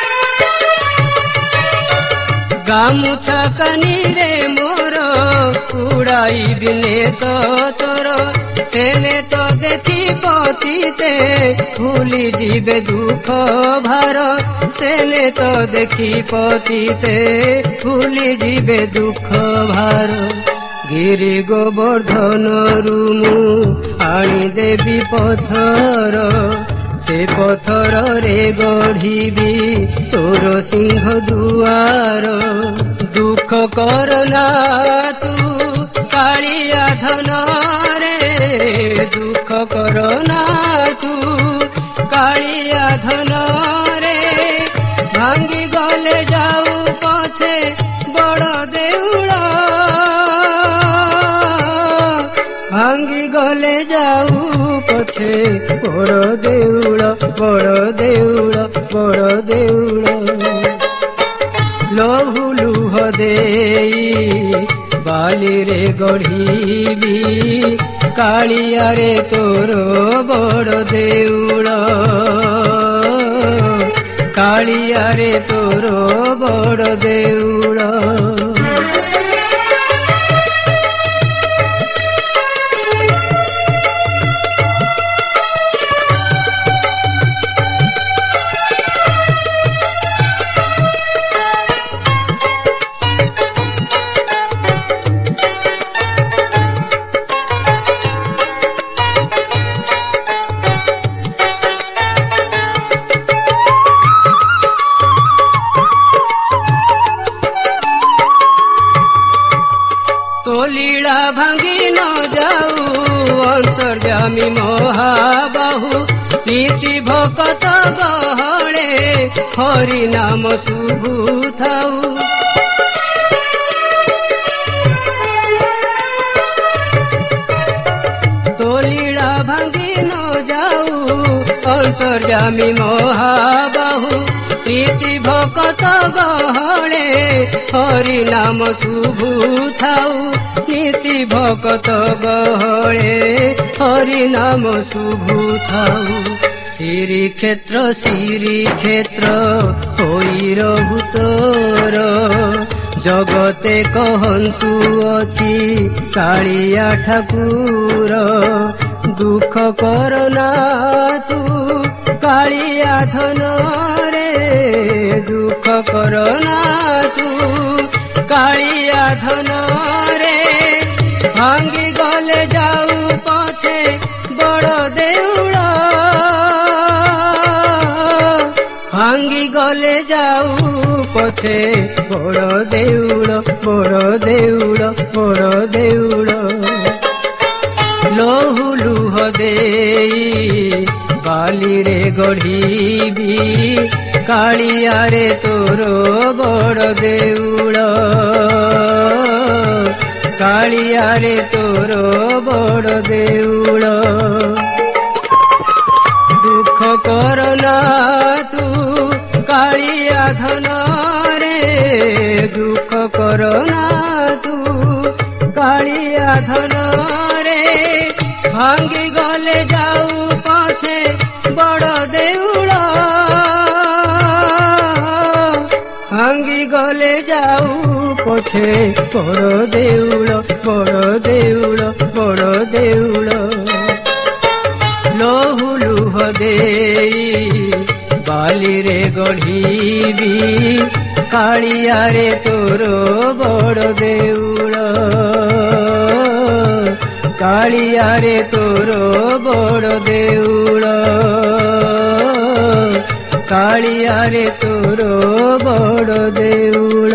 गामुछा कानी रे मोर ଉଡ଼ାଇବିନେ ତ ତୋର ସେନେ ତ ଦେଖି ପତିତେ ଭୁଲି ଯିବେ ଦୁଃଖ ଭାର ସେନେ ତ ଦେଖି ପତିତେ ଭୁଲି ଯିବେ ଦୁଃଖ ଭାର ଗିରି ଗୋବର୍ଦ୍ଧନରୁ ମୁଁ ଆଣିଦେବି ପଥର ସେ ପଥରରେ ଗଢ଼ିବି ତୋର ସିଂହ ଦୁଆର ଦୁଃଖ କରନା ତୁ କାଳିଆ ଧନରେ ଦୁଃଖ କରନା ତୁ କାଳିଆ ଧନରେ ଭାଙ୍ଗି ଗଲେ ଯାଉ ପଛେ ବଡ଼ ଦେଉଳ ଭାଙ୍ଗି ଗଲେ ଯାଉ ପଛେ ବଡ଼ ଦେଉଳ ବଡ଼ ଦେଉଳ ବଡ଼ ଦେଉଳ ଲହୁ ଲୁହ ଦେଇ ବାଲିରେ ଗଢ଼ିବି କାଳିଆରେ ତୋର ବଡ଼ ଦେଉଳ କାଳିଆରେ ତୋର ବଡ଼ ଦେଉଳ লীলা ভাঙ্গি ন যাও অন্তর্যামী মহাবাহু নীতি ভকত গহলে হরি নাম শুভু থাউ তো লীলা ভাঙ্গি ন যাও অন্তর্যামী মহাবাহু নীতি ভকত গহলে হরি নাম শুভু থাউ নীতি ভকত গহলে হরি নাম শুভু থাউ শ্রীক্ষেত্র শ্রীক্ষেত্র হই রহু তোর জগতে কহন্তু অছি কাଳିଆ ঠাকুর দুঃখ করনা তু কাଳିଆ ধନରେ দুঃখ করনা তু কাଳିଆ ধନରେ ভাঙ্গি গলে যাও পছে বড় দেউଳ ভাঙ্গি গলে যাও পছে বড় দেউଳ বড় দেউଳ বড় দেউଳ লহু লুহ দেই বালিরে গঢ়িবি কাଳିଆରେ ତୋର ବଡ଼ ଦେଉଳ କାଳିଆରେ ତୋର ବଡ଼ ଦେଉଳ ଦୁଃଖ କରନା ତୁ କାଳିଆ ଧନରେ ଦୁଃଖ କରନା ତୁ କାଳିଆ ଧନରେ ଭାଙ୍ଗି ଗଲେ ଯାଉ ପଛେ ବଡ଼ ଦେଉଳ ଭାଙ୍ଗି ଗଲେ ଯାଉ ପଛେ ବଡ଼ ଦେଉଳ ବଡ଼ ଦେଉଳ ବଡ଼ ଦେଉଳ ଲହୁ ଲୁହ ଦେଇ ବାଲିରେ ଗଢ଼ିବି କାଳିଆରେ ତୋର ବଡ଼ ଦେଉଳ କାଳିଆରେ ତୋର ବଡ଼ ଦେଉଳ କାଳିଆରେ ତୋର ବଡ଼ ଦେଉଳ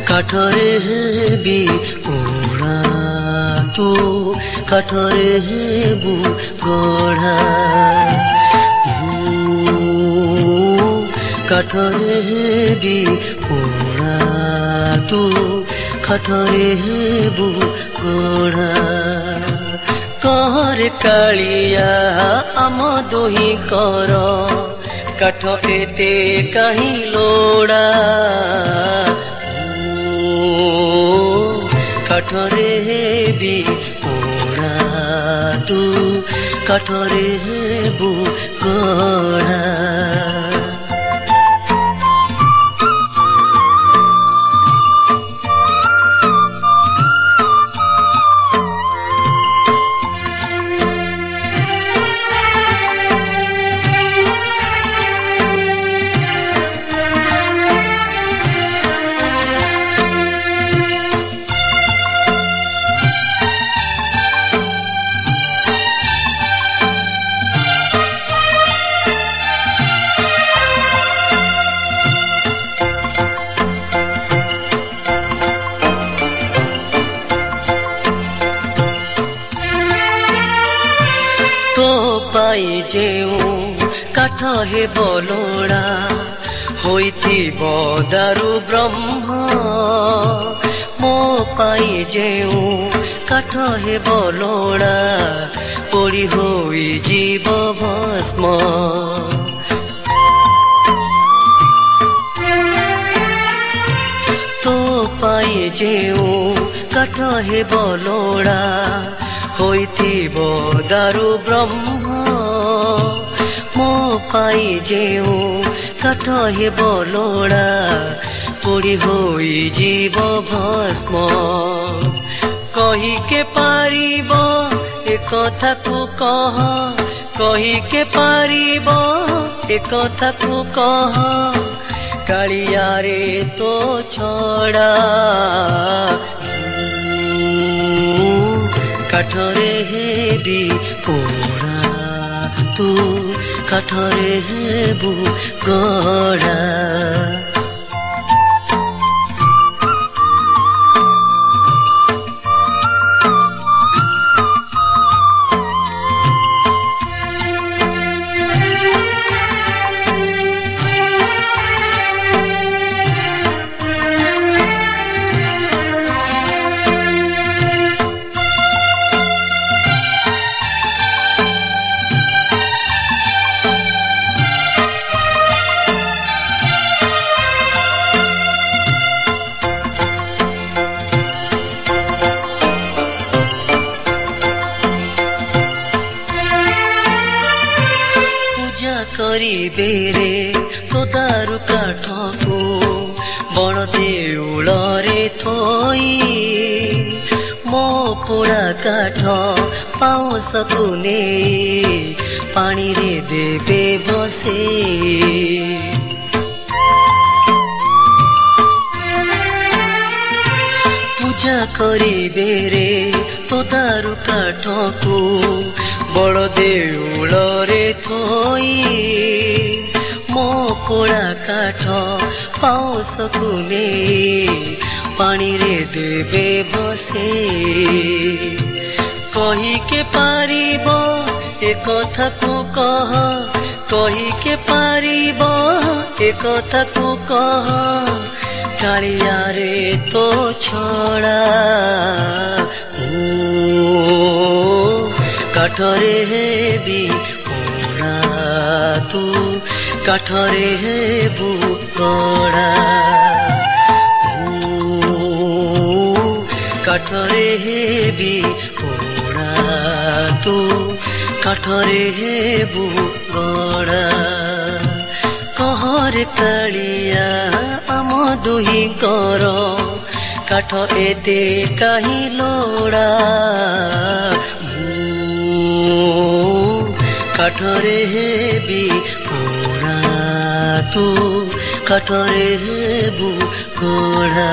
কাঠরে হেবি পোড়া তু কাঠরে হেবু গড়া কাঠরে হেবি পোড়া তু কাঠরে হেবু গড়া कहरे कालिया आम दुही कर काठ एते कहीं लोड़ा काठरे हेबी पोड़ा तू काठरे हेबू गढ़ा काठ हे बलोड़ा होइथिब दारु ब्रह्म मो पाई जेऊ काठ हे बलोड़ा पोड़ी होई जीव भस्म तो पाई जेऊ काठ हे बलोड़ा होइथिब दारु ब्रह्म मो पाई जेऊ काठ हे बलोड़ा पोड़ी होई जीव भस्म कही के पारिब ए कथा को कह कही के पारिब ए कथा को कह कालिया रे तो छड़ा काठरे हेबी पोड़ा तू काठरे हेबू गढ़ा बेरे तो दारु काठ को बण देउलरे थोई मो पोड़ा काठ पाउस को ने पानी रे देबे बसे पूजा करी बेरे तो दारु काठ को बड़ देउलरे थोई मो पोड़ा काठ पाउस को ने पानी रे देबे बसे कही के पारिब ए कथा को कह कही के पारिब ए कथा को कह कालिया रे तो छड़ा काठरे हेबी पोड़ा तू काठरे हेबू गढ़ा काठरे हेबी पोड़ा तू काठरे हेबू गढ़ा कहरे कालिया आम दुही कर काठ एते कहीं लोड़ा काठरे हेबी पोड़ा तू काठरे हेबू गढ़ा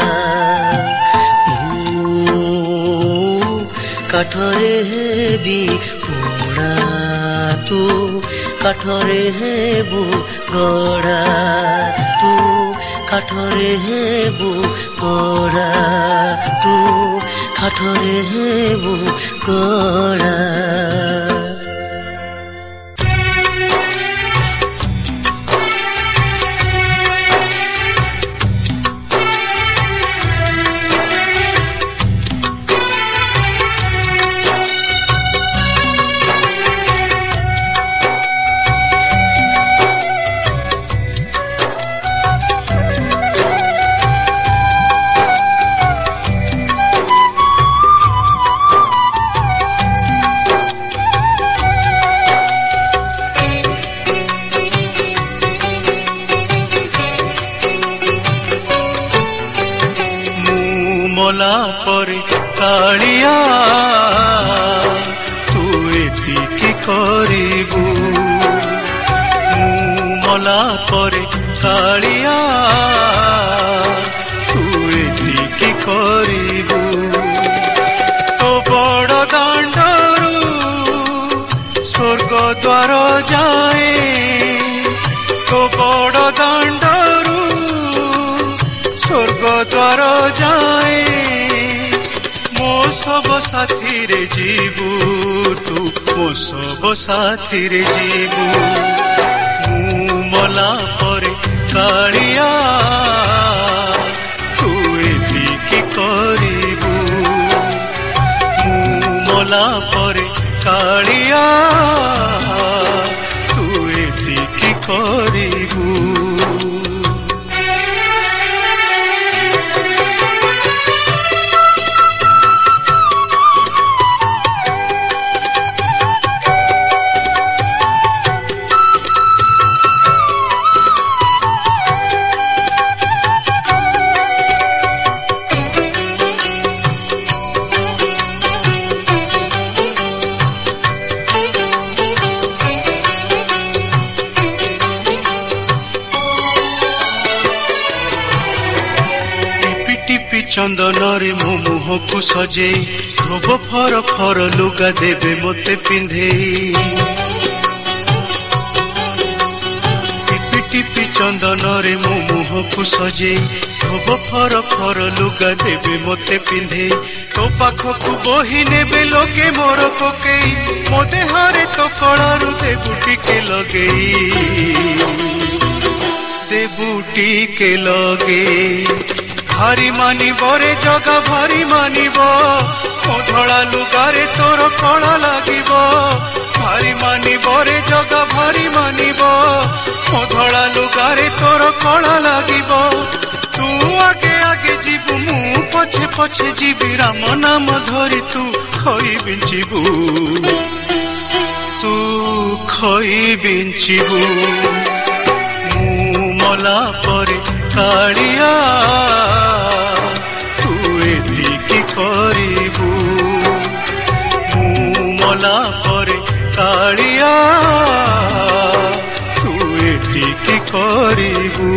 काठरे हेबी पोड़ा तू काठरे हेबू गढ़ा तू काठरे हेबू କଡ଼ା ତୁ କାଠରେ ହେବୁ କଡ଼ା। ମଲା ପରେ କାଳିଆ ତୁ ଏତିକି କରିବୁ। ମୁଁ ମଲା ପରେ କାଳିଆ ତୁ ଏତିକି କରିବୁ। ତୋ ବଡ଼ ଦାଣ୍ଡରୁ ସ୍ୱର୍ଗ ଦ୍ୱାର ଯାଏ, ତୋ ବଡ଼ ଦାଣ୍ଡରୁ ସ୍ୱର୍ଗ ଦ୍ୱାର ଯାଏ। ମୋ ସବ ସାଥିରେ ଯିବୁ ତୁ, ମୋ ସବ ସାଥିରେ ଯିବୁ। ମୁଁ ମଲା ପରେ କାଳିଆ ତୁ ଏତିକି କରିବୁ। ମୁଁ ମଲା ପରେ କାଳିଆ ତୁ ଏତିକି କରିବୁ। ଚନ୍ଦନରେ ମୋ ମୁହଁକୁ ସଜେଇ ଧୋବ ଫର ଫର ଲୁଗା ଦେବେ ମୋତେ ପିନ୍ଧେଇ। ଟିପି ଟିପି ଚନ୍ଦନରେ ମୋ ମୁହଁକୁ ସଜେଇ ଧୋବ ଫର ଫର ଲୁଗା ଦେବେ ମୋତେ ପିନ୍ଧେଇ। ତୋ ପାଖକୁ ବୋହି ନେବେ ଲୋକେ ମୋର ପକେଇ, ମୋ ଦେହରେ ତୋ କଳାରୁ ଦେବୁ ଟିକେ ଲଗେଇ, ଦେବୁ ଟିକେ ଲଗେଇ। ଭାରି ମାନିବ ରେ ଜଗା ଭାରି ମାନିବ, ମୋ ଧଳା ଲୁଗାରେ ତୋର କଳା ଲାଗିବ। ଭାରି ମାନିବ ରେ ଜଗା ଭାରି ମାନିବ, ମୋ ଧଳା ଲୁଗାରେ ତୋର କଳା ଲାଗିବ। ତୁ ଆଗେ ଆଗେ ଯିବୁ ମୁଁ ପଛେ ପଛେ ଯିବି, ରାମ ନାମ ଧରି ତୁ ଖଇ ବିଞ୍ଚିବୁ, ତୁ ଖଇ ବିଞ୍ଚିବୁ। ମୁଁ ମଲା ପରେ କାଳିଆ ତୁ ଏତିକି କରିବୁ। ମୁଁ ମଲା ପରେ କାଳିଆ ତୁ ଏତିକି କରିବୁ।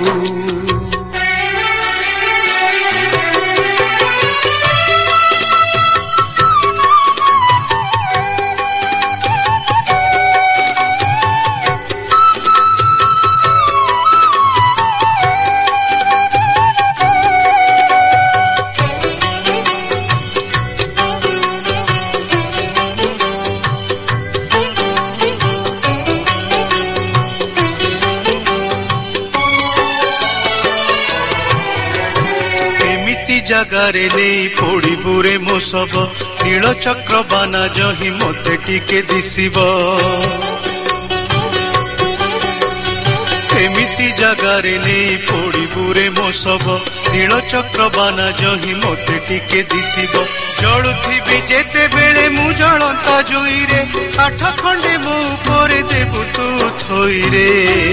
ଜାଗାରେ ନେଇ ପୋଡ଼ିବୁ ରେ ମୋ ଶବ, ନୀଳ ଚକ୍ର ବାନା ଯହିଁ ମୋତେ ଟିକେ ଦିଶିବ। ଏମିତି ଜାଗାରେ ନେଇ ପୋଡ଼ିବୁ ରେ ମୋ ଶବ, ନୀଳ ଚକ୍ର ବାନା ଯହିଁ ମୋତେ ଟିକେ ଦିଶିବ। ଜଳୁଥିବି ଯେତେବେଳେ ମୁଁ ଜଳନ୍ତା ଜୁଇରେ, କାଠ ଖଣ୍ଡେ ମୋ ଉପରେ ଦେବୁ ତୁ ଥୋଇରେ,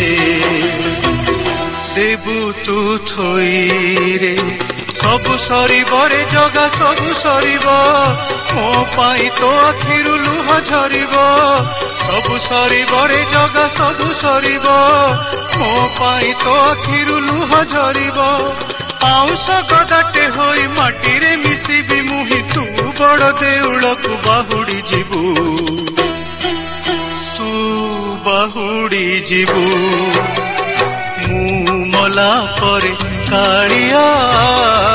ଦେବୁ ତୁ ଥୋଇରେ। ସବୁ ସରିବ ରେ ଜଗା ସବୁ ସରିବ, ମୋ ପାଇଁ ତୋ ଆଖିରୁ ଲୁହ ଝରିବ। ସବୁ ସରିବ ରେ ଜଗା ସବୁ ସରିବ, ମୋ ପାଇଁ ତୋ ଆଖିରୁ ଲୁହ ଝରିବ। ପାଉଁଶ ଗଦାଟେ ହୋଇ ମାଟିରେ ମିଶିବି ମୁହିଁ, ତୁ ବଡ଼ ଦେଉଳକୁ ବାହୁଡ଼ି ଯିବୁ, ତୁ ବାହୁଡ଼ି ଯିବୁ। ମୁଁ ମଲା ପରେ କାଳିଆ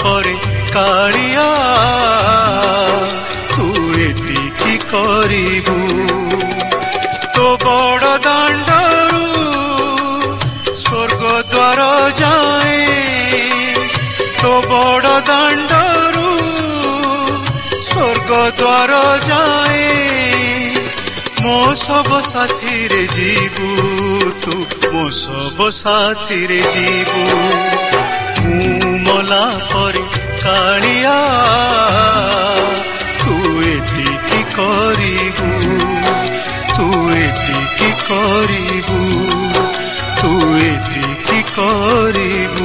ପରେ କାଳିଆ ତୁ ଏତିକି କରିବୁ ତୋ ବଡ଼ ଦାଣ୍ଡରୁ ସ୍ୱର୍ଗ ଦ୍ୱାର ଯାଏ ତୋ ବଡ଼ ଦାଣ୍ଡରୁ ସ୍ୱର୍ଗ ଦ୍ୱାର ଯାଏ ମୋ ସବ ସାଥିରେ ଯିବୁ ତୁ ମୋ ସବ ସାଥିରେ ଯିବୁ ମୁଁ ମଲା ପରେ କାଳିଆ ତୁ ଏତିକି କରିବୁ ତୁ ଏତିକି କରିବୁ ତୁ ଏତିକି କରିବୁ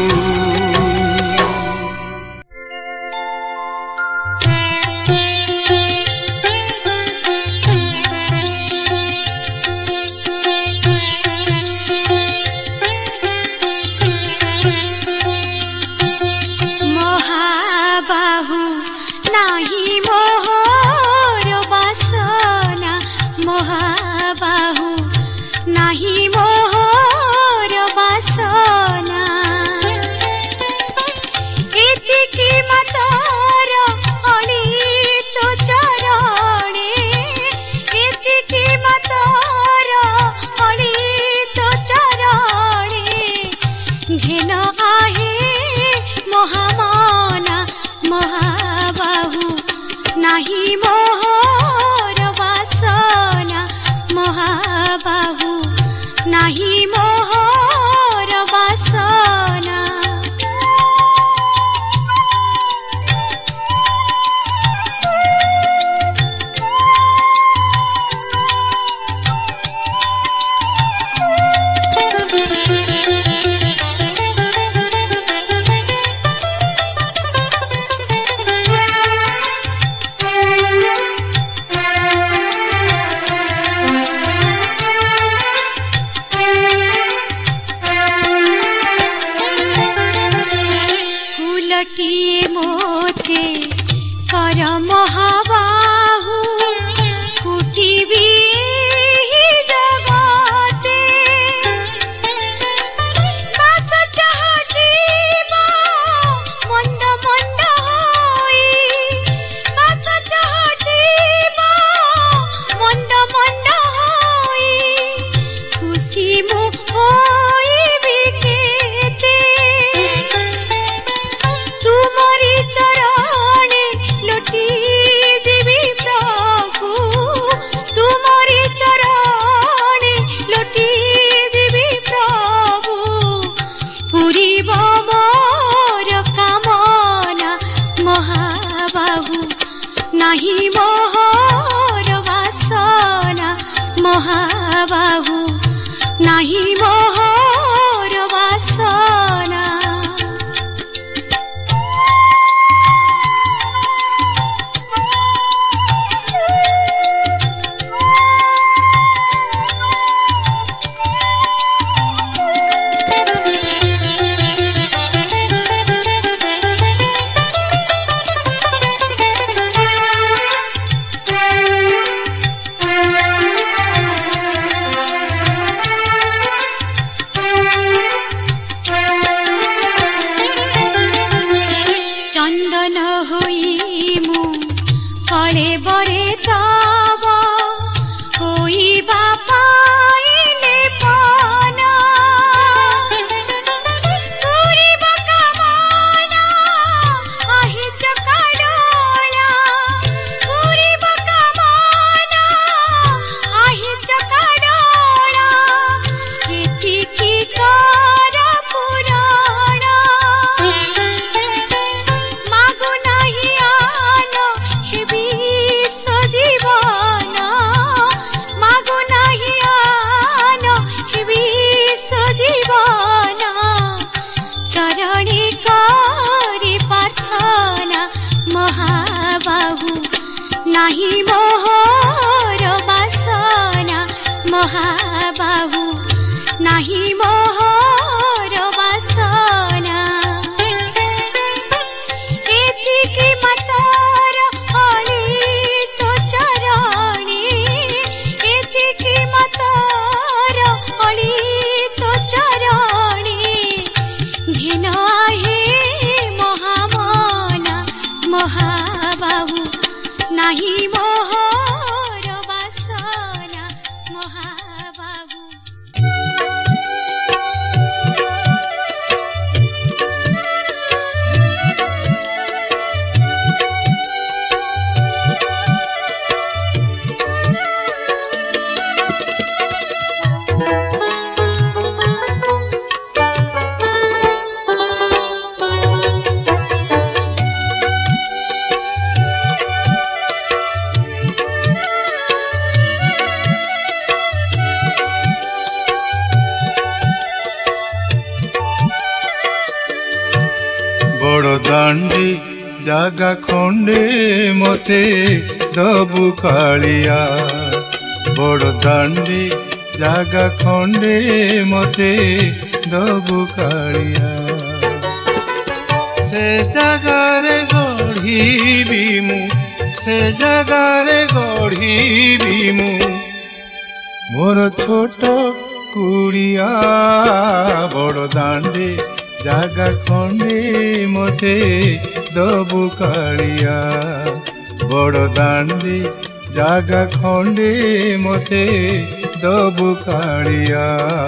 घिन आहे महामा बड़ दांडी जागा खंडे मते दबु कालिया बड़ दांडी जागा खंडे मते दबु कालिया से जगारे गढ़ी मु से जगारे गढ़ी मु मोर छोट कुड़िया बड़ दांडी जागा खंडे मते दबु कालिया बड़ दांडी जागा खंडे मते दबु कालिया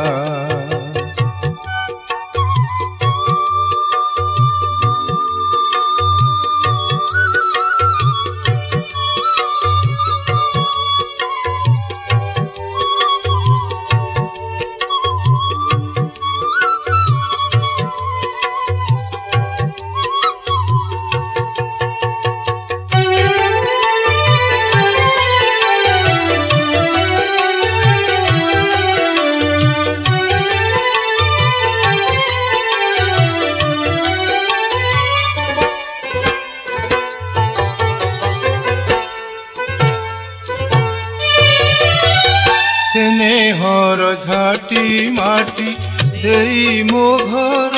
स्नेहर झाटी माटी देई मो घर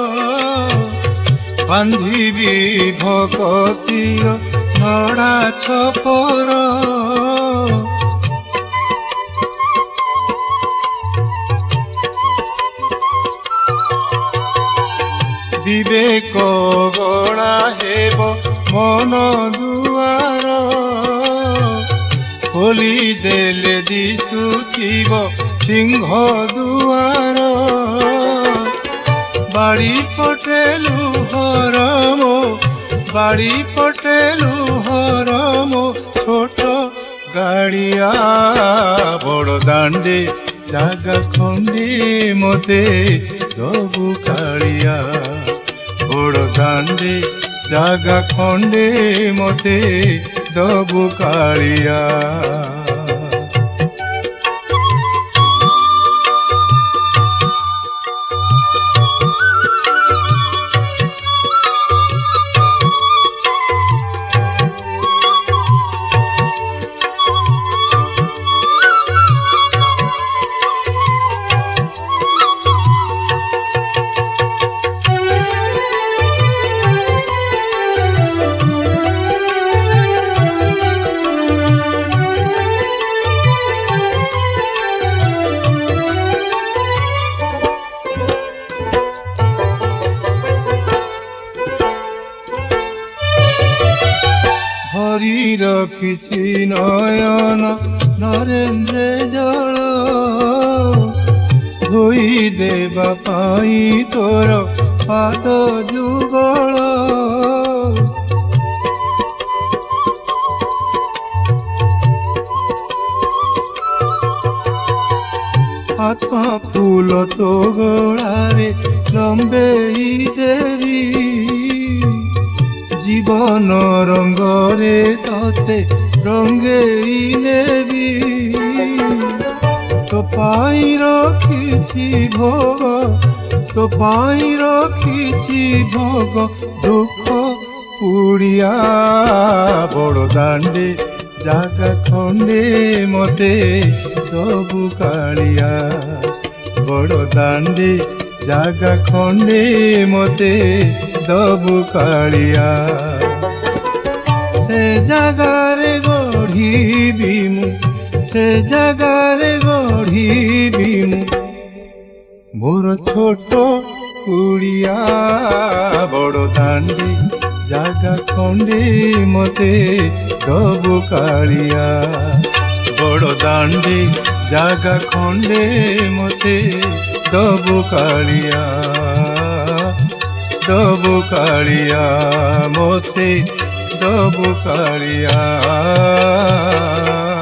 बांधिबी भगतीर नड़ा छपर विवेक गणा हेब मन दुआर खोली देले दिशुथिब सिंह दुआर बाड़ी पटेलु हरमो बाड़ी पटेलु हरमो छोट गाड़िया बड़ दांडे जागा खंडे मते दबु कालिया बड़ दांडे जागा खंडे मते दबु कालिया हरि रखिछि नयन नरेन्द्र जल धोई देवा पाई तोर पाद जुगल आत्मा फूल तो गलारे लंबेई देवी जीवन रंगरे तते रंगेई नेबी तो पाई रखिछि भोग तो पाई रखिछि भोग दुख पुड़िया बड़ दांडे जागा खंडे मते दबु कालिया बड़ दांडे जागा खंडे मते दबु कालिया से जगारे गढ़ी मु से जगारे गढ़ी मु मोर छोट कुड़िया बड़ दांडी जागा खंडे मते दबु कालिया बड़ दांडी जागा खंडे मते दबु कालिया दबु कालिया मोते दबु कालिया।